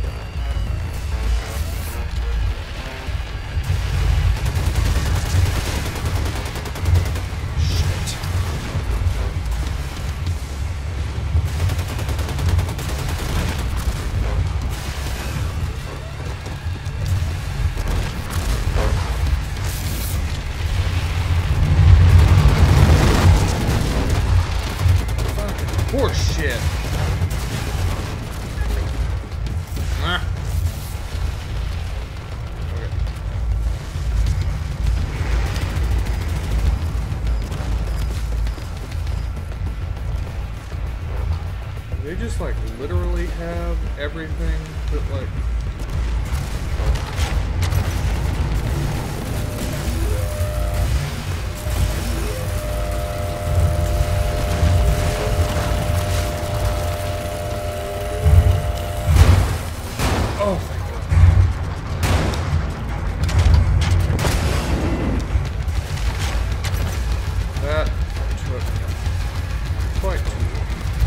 Horse shit. Ah. Okay. They just like literally have everything that like Oh, thank God. That took quite too long.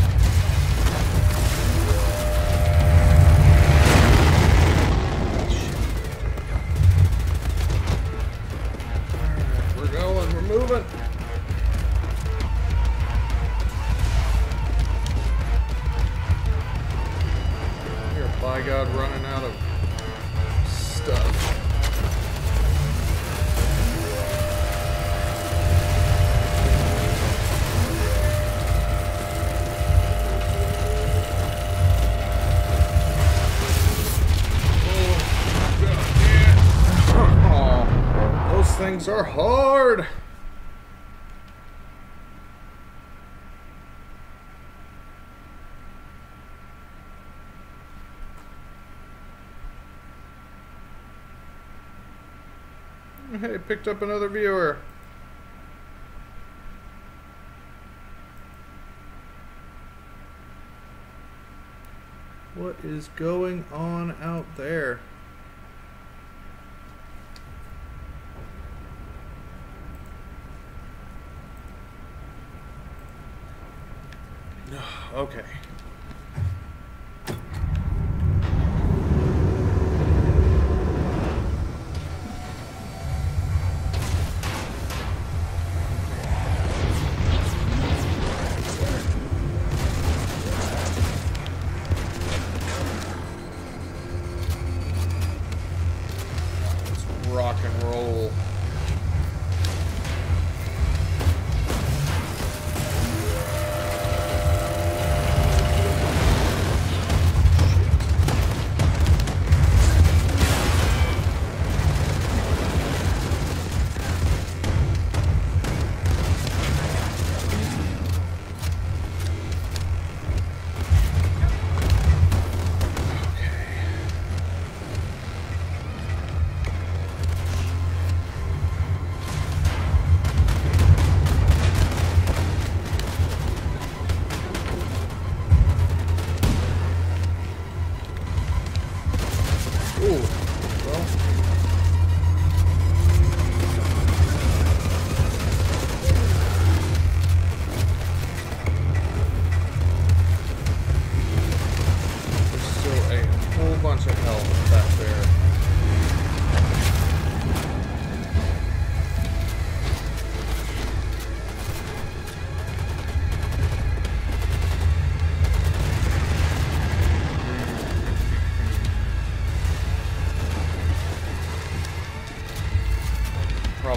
Alright, we're going, we're moving. By God, running out of stuff. Oh, those things are hard. Hey, picked up another viewer. What is going on out there? Okay. Rock and roll.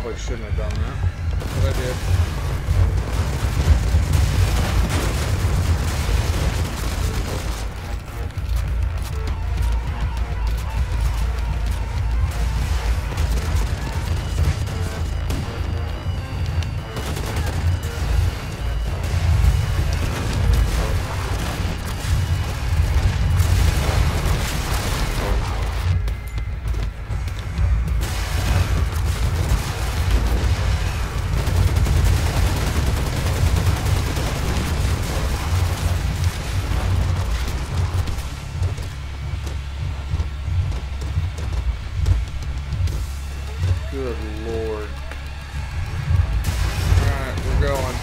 probably shouldn't have done that, but I did. Good lord. Alright, we're going.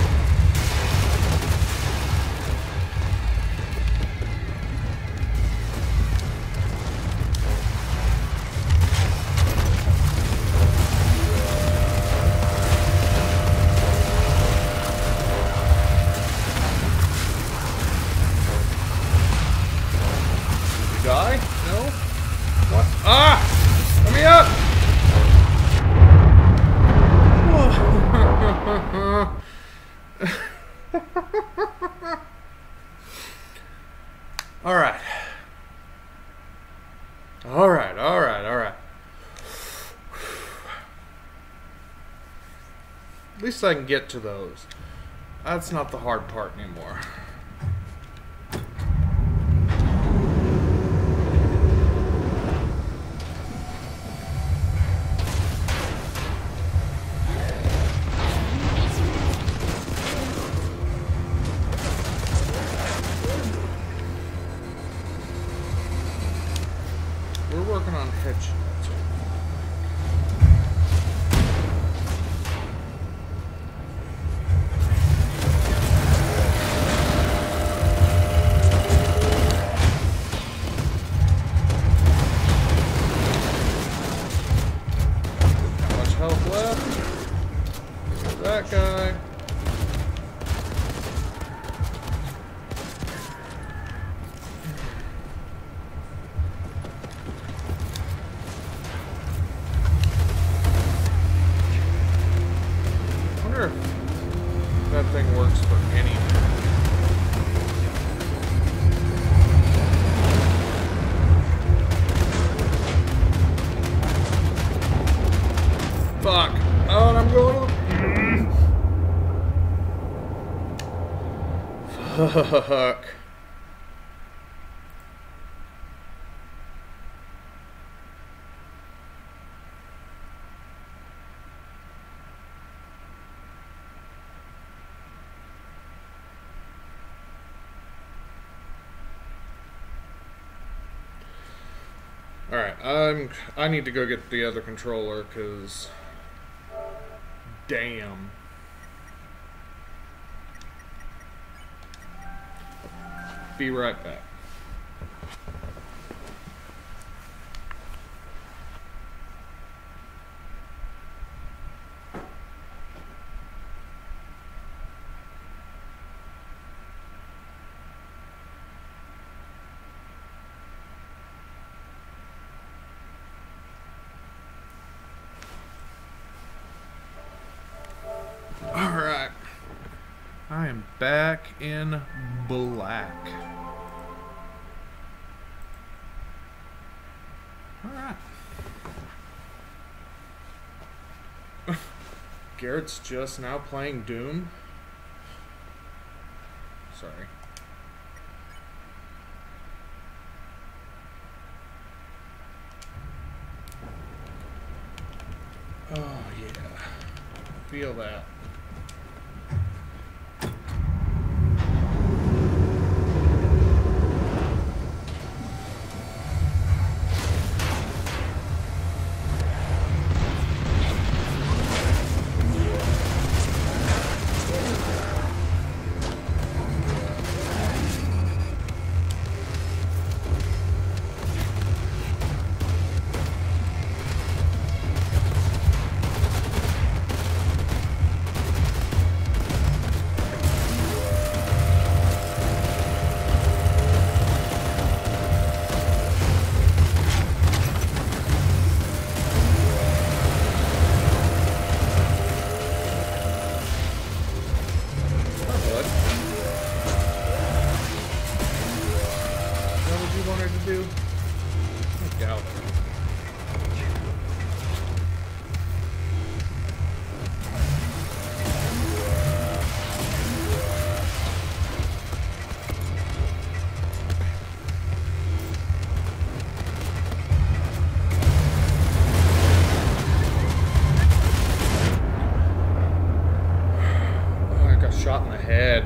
Did you die? No? What? Ah! Let me up! All right. All right, all right, all right. At least I can get to those. That's not the hard part anymore. We're working on headshots. Not much health left. That guy. That thing works for anything. Fuck. Oh, and I'm going to... Fuck. Alright, I'm, I need to go get the other controller, because... Damn. Be right back. Alright. I am back in black. Alright. Garrett's just now playing Doom. Sorry. Oh, yeah. Feel that. he wanted to do? I doubt it. Shot in the head.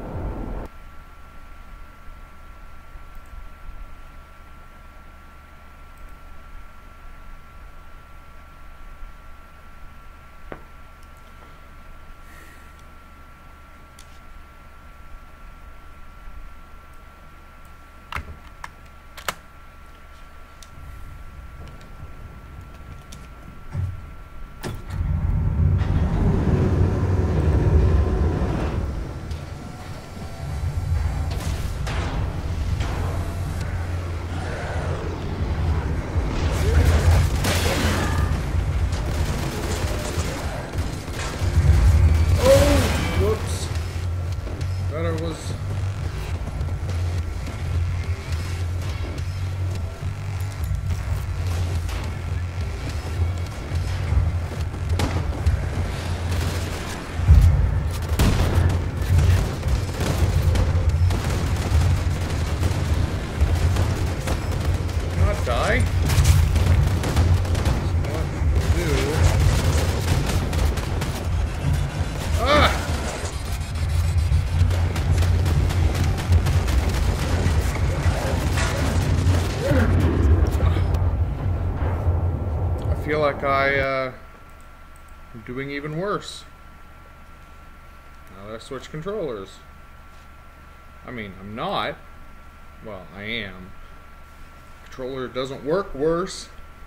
Like I uh, am doing even worse. Now that I switch controllers. I mean, I'm not. Well, I am. Controller doesn't work worse.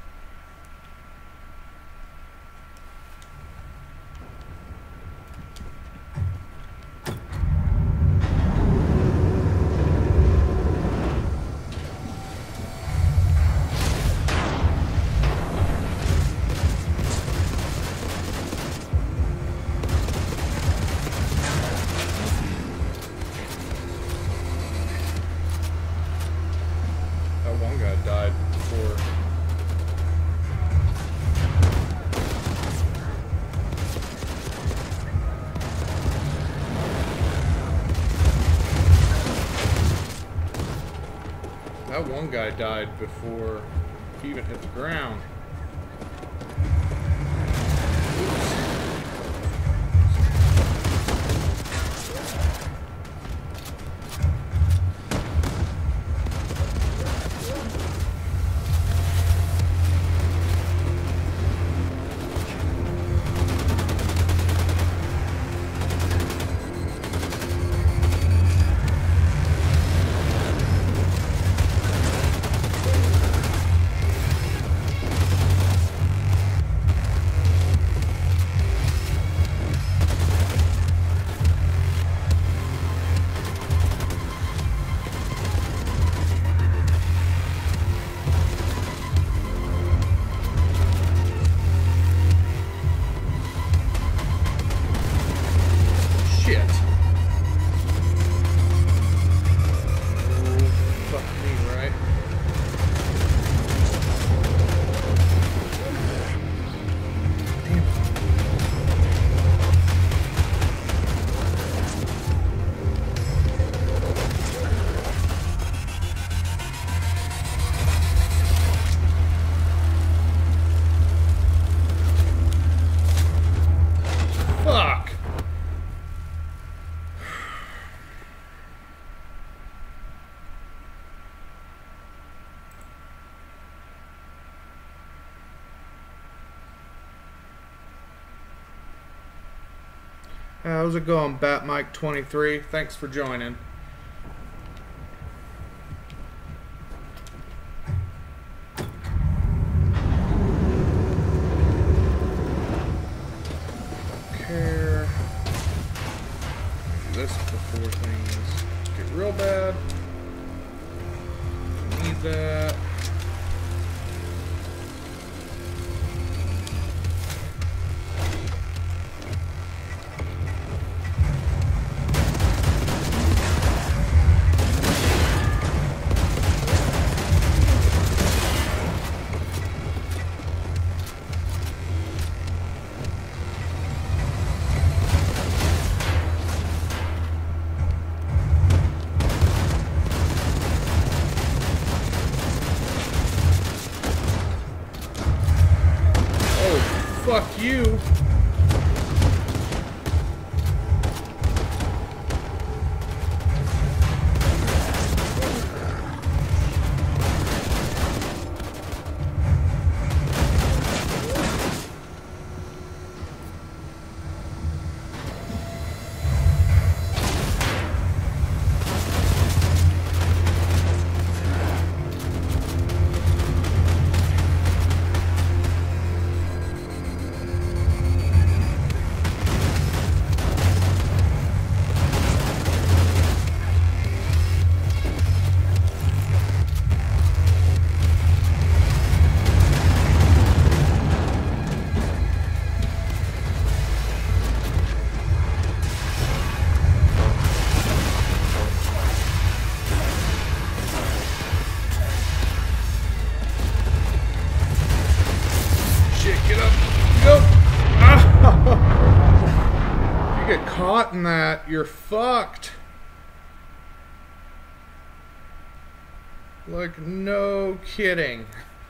That one guy died before he even hit the ground. How's it going, Bat Mike twenty-three? Thanks for joining. Care. Do this before things get real bad. Need that. you. Caught in that, you're fucked. Like, no kidding.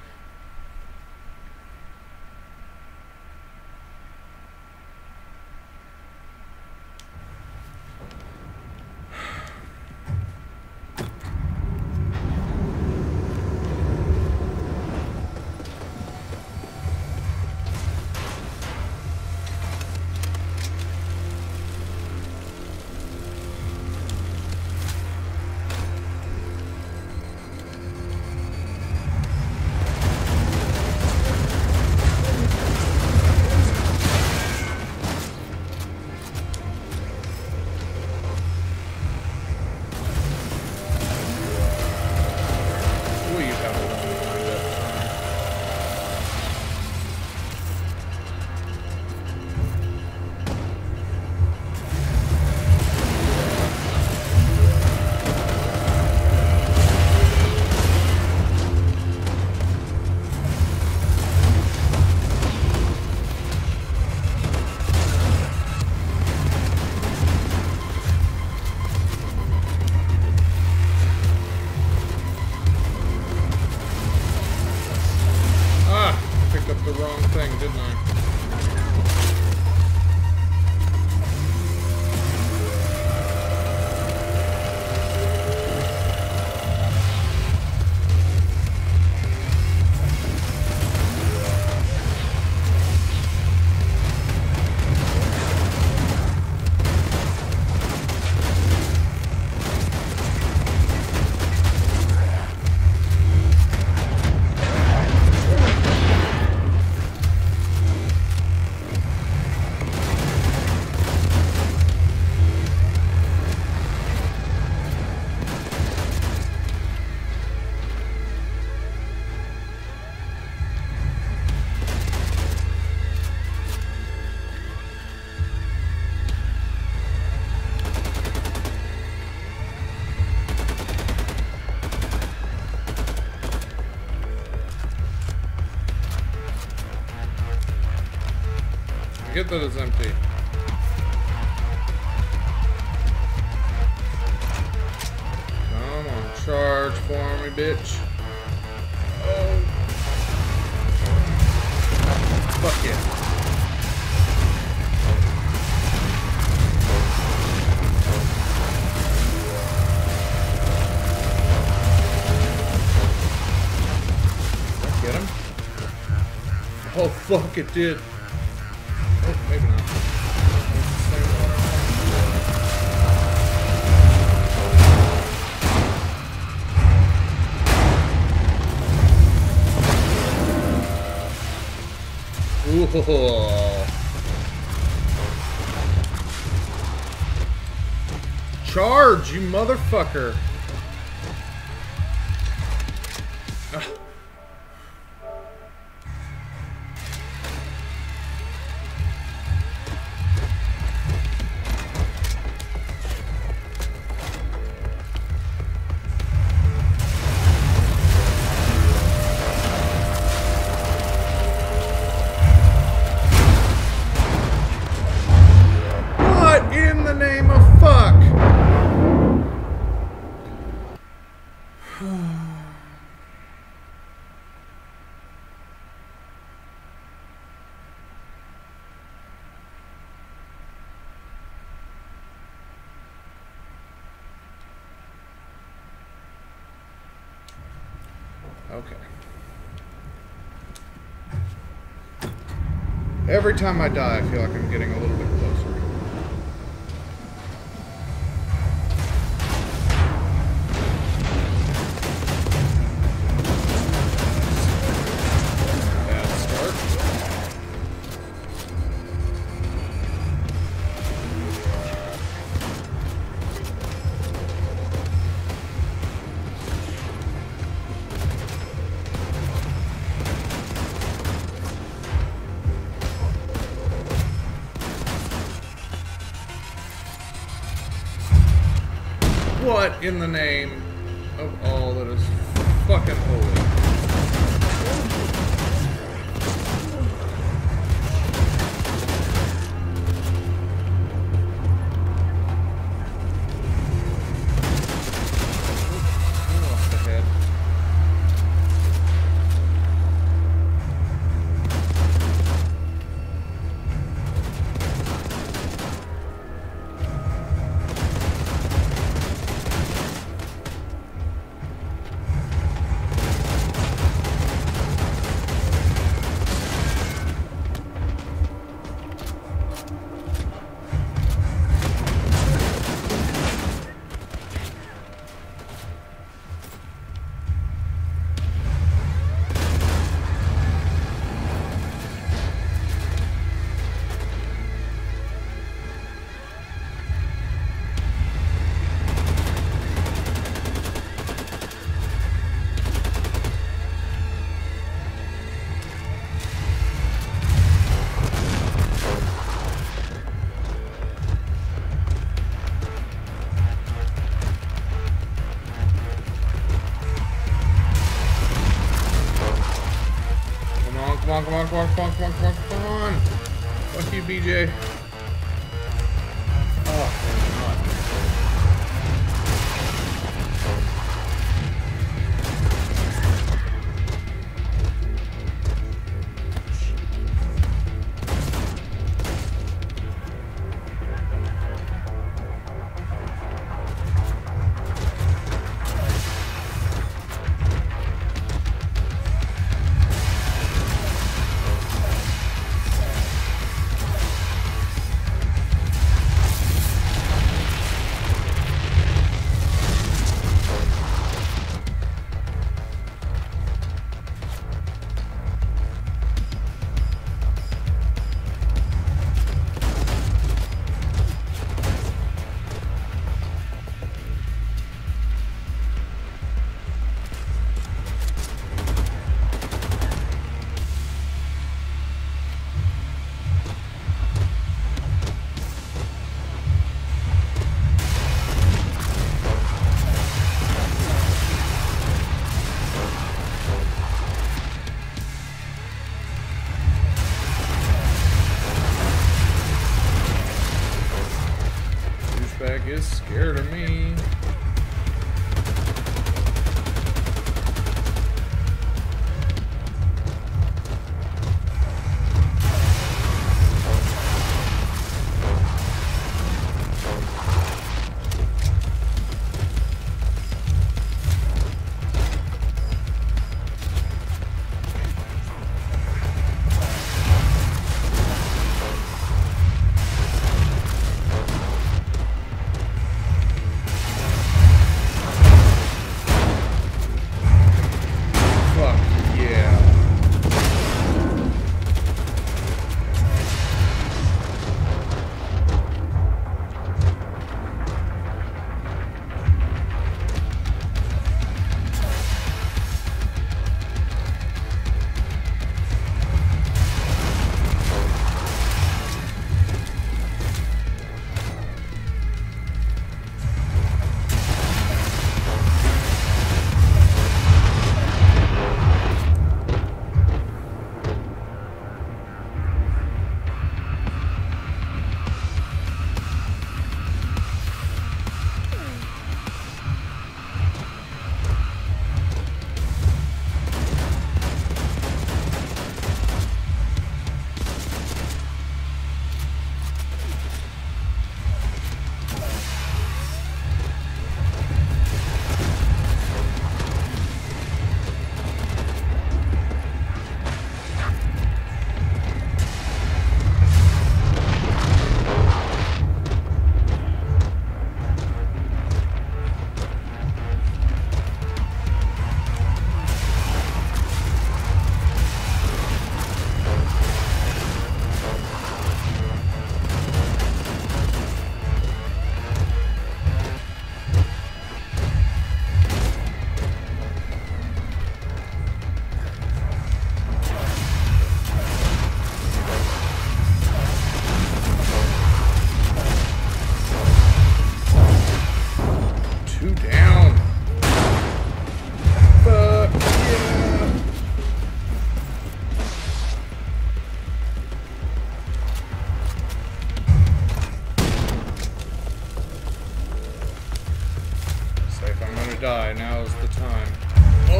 Get that it's empty. Come on, charge for me, bitch. Oh. Fuck yeah. Get him? Oh fuck, it did. Oh, maybe not. Ooh. Charge, you motherfucker. Ugh. Okay. Every time I die, I feel like I'm getting a little bit closer. Bad start. What in the name of all that is fucking holy? Off the head. Come on, come on, come on, come on, come on, come on, come on. Fuck you, B J. Oh, thank God. Douchebag is scared of me.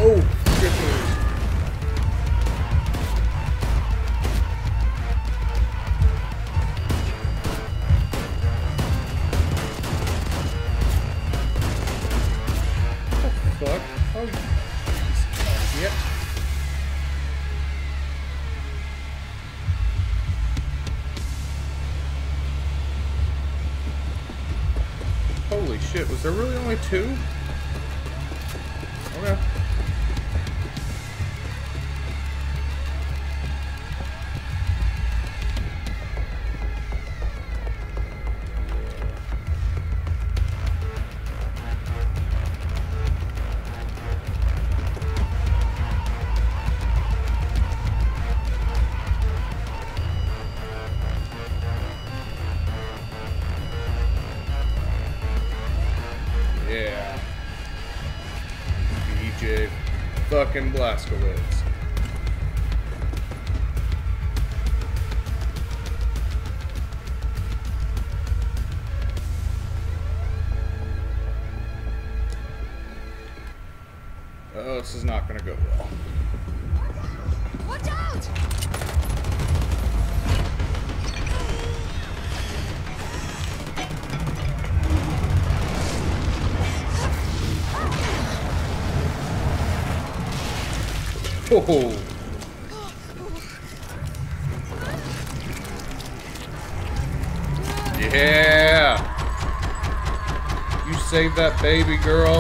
Oh, good news. Fuck. Oh, yep. Holy shit, was there really only two? Okay. Yeah. B J fucking Blazkowicz. Oh, this is not gonna go well. Watch out! Oh. Yeah. You saved that baby, girl.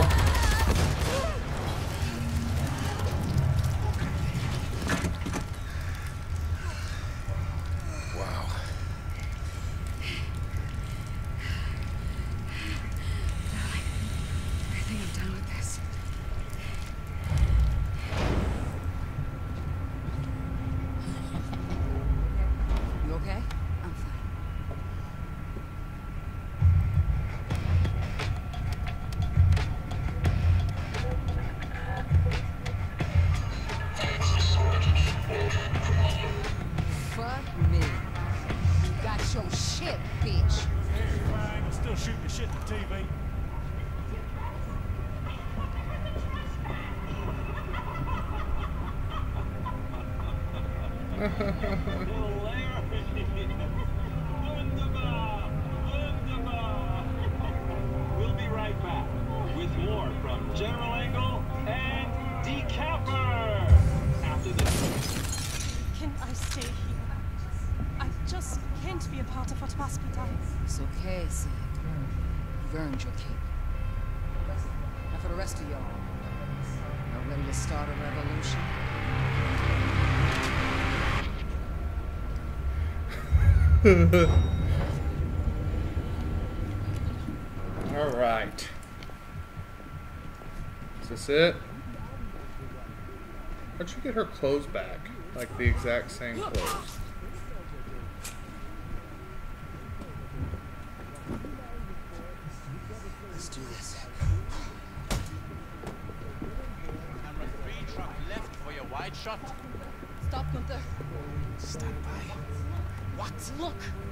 Wow. I think I'm done with this. You okay? I'm fine. Fuck me. You got your shit, bitch. I'm still shooting the shit at the T V. We'll be right back with more from General Angle and Decapper after this. Can I stay here? I just can't be a part of what must be done. It's okay, Sid. You've earned your keep. Now for the rest of y'all, y'all ready to start a revolution? All right. Is this it? How'd you get her clothes back? Like the exact same clothes. Let's do this. Camera three, truck left for your wide shot. Stop, Gunther. Stand by. What? Look.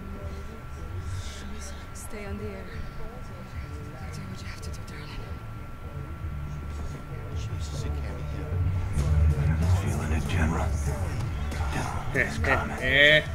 Stay on the air. Do what you have to do, darling. Jesus, it can't be him. Feeling it, General. It's coming. Eh.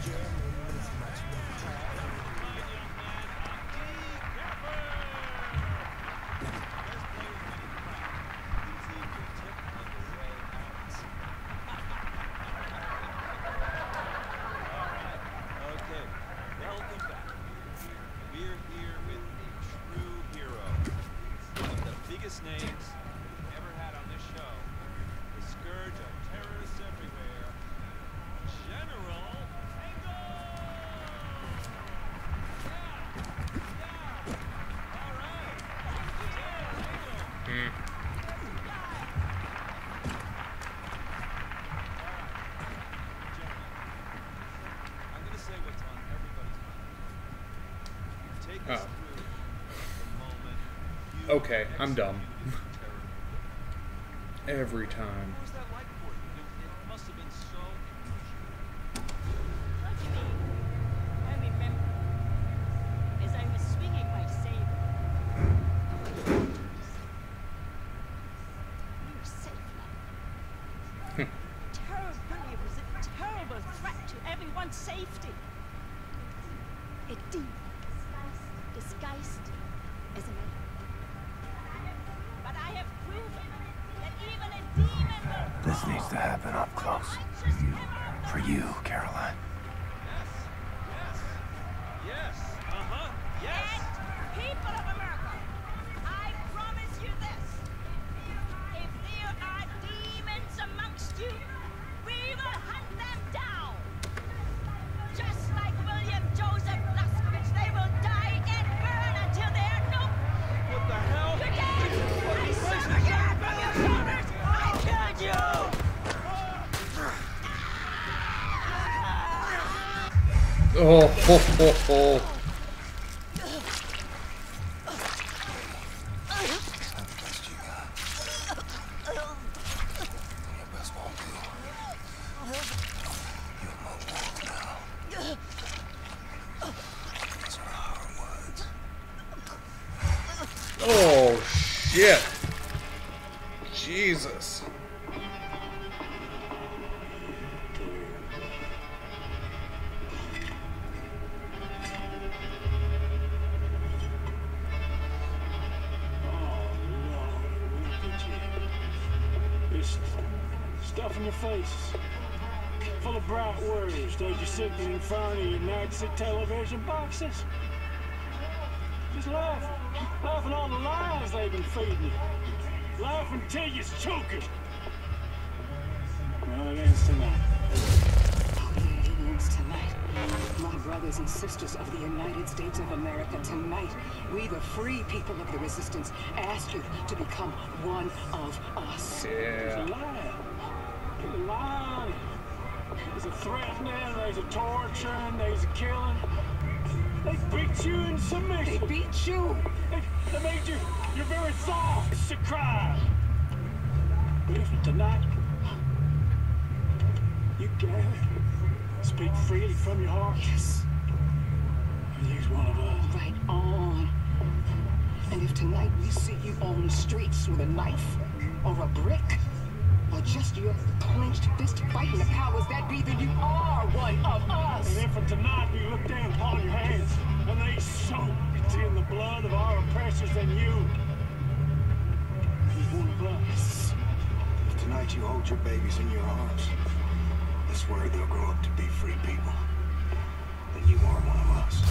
Okay, welcome back. We're here with a true hero. One of the biggest names we've ever had on this show. The scourge of terrorists everywhere. General Angle! Hmm. I'm gonna say what's on everybody's mind. Take us Oh. through the moment you Okay, I'm dumb. Every time. What was that like for you? It, it must have been so What do you mean? I remember as I was swinging my saber. We were safe now. everyone's safety. A demon disguised as a man. But I have proven that even a demon will... This needs to happen up close. For you, for you, Caroline. Yes, uh-huh, yes. And people of America, I promise you this. If there are demons amongst you, we will hunt them down. Just like William Joseph Blazkowicz, they will die and burn until they are no... What the hell? You're dead! I severed you from your shoulders! I killed you! Oh, ho, ho, ho. Oh, shit. Jesus. Stuff in your faces, full of bright words. Stood you sitting in front of your Nazi television boxes. Just laughing, laughing all the lies they've been feeding you. Laughing till you're choking. Well, it ends tonight. It ends tonight. My brothers and sisters of the United States of America, tonight, we the free people of the resistance ask you to become one of us. Yeah. There's a lie. There's a lie. There's a threatening, there's a torturing, there's a killing. They beat you in submission. They beat you. They, they made you, your very thoughts to cry. But if tonight, you gather, speak freely from your heart. Yes. And use one of us. Right on. And if tonight we see you on the streets with a knife or a brick, or just your clenched fist fighting the powers that be, then you are one of us. And if for tonight we look down upon your hands, and they soaked in the blood of our oppressors, then you, you're one of us. If tonight you hold your babies in your arms, I swear they'll grow up to be free people. Then you are one of us.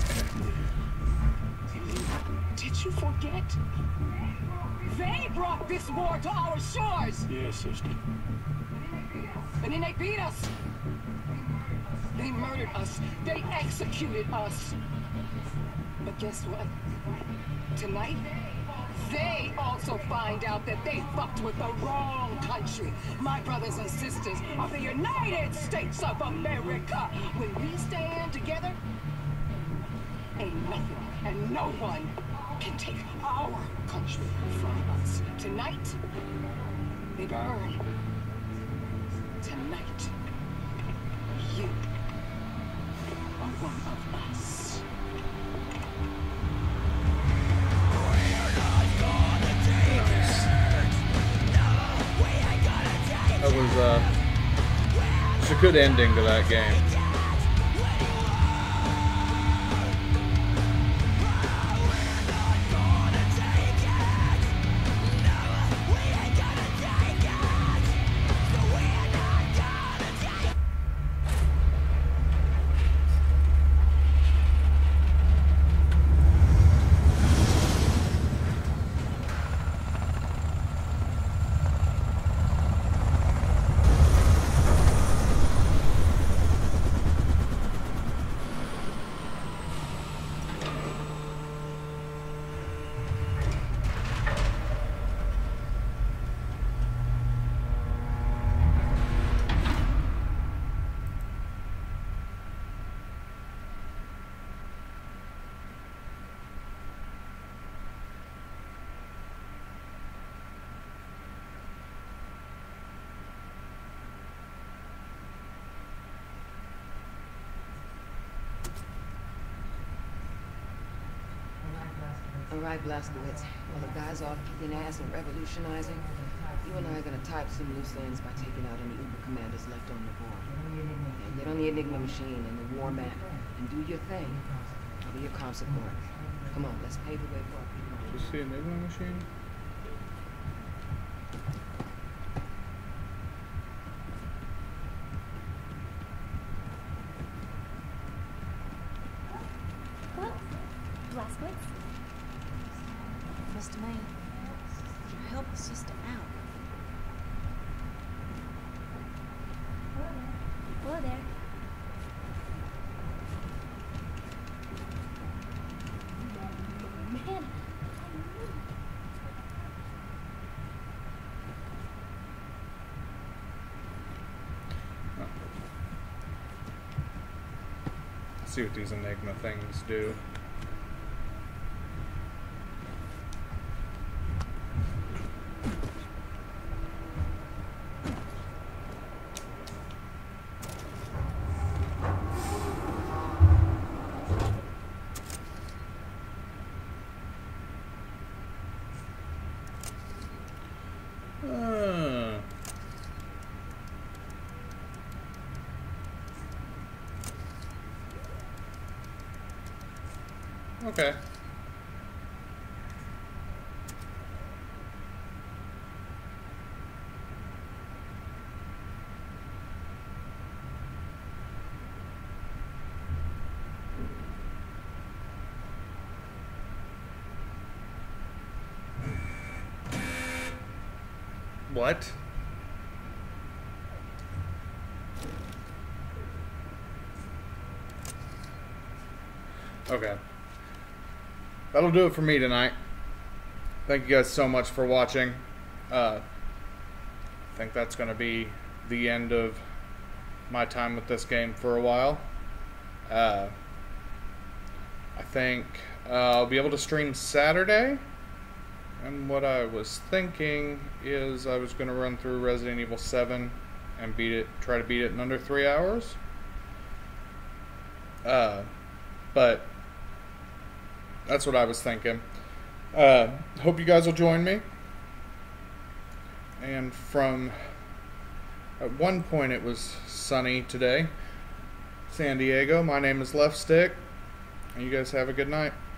Did you forget? They brought this war to our shores! Yes, sister. And then they beat us! They murdered us. They executed us. But guess what? Tonight, they also find out that they fucked with the wrong country. My brothers and sisters of the United States of America. When we stand together, ain't nothing and no one can take our country from us. Tonight, they burn. Tonight, you are one of us. That was uh, it's a good ending to that game. All right, Blazkowicz. Well, the guy's off kicking ass and revolutionizing. You you and I are gonna type some loose ends by taking out any Uber commanders left on the board. And get on the Enigma machine and the war map and do your thing. I'll be your comm support. Come on, let's pave the way for our people. Just the Enigma machine? What? Blazkowicz? Mister May, could you help a sister out? Hello there. Man, Let's see what these Enigma things do. Uh. Okay. What? Okay. That'll do it for me tonight. Thank you guys so much for watching. Uh, I think that's going to be the end of my time with this game for a while. Uh, I think uh, I'll be able to stream Saturday. And what I was thinking is I was going to run through Resident Evil seven and beat it, try to beat it in under three hours. Uh, but that's what I was thinking. Uh, hope you guys will join me. And from, at one point it was sunny today, San Diego. My name is Left Stick, and you guys have a good night.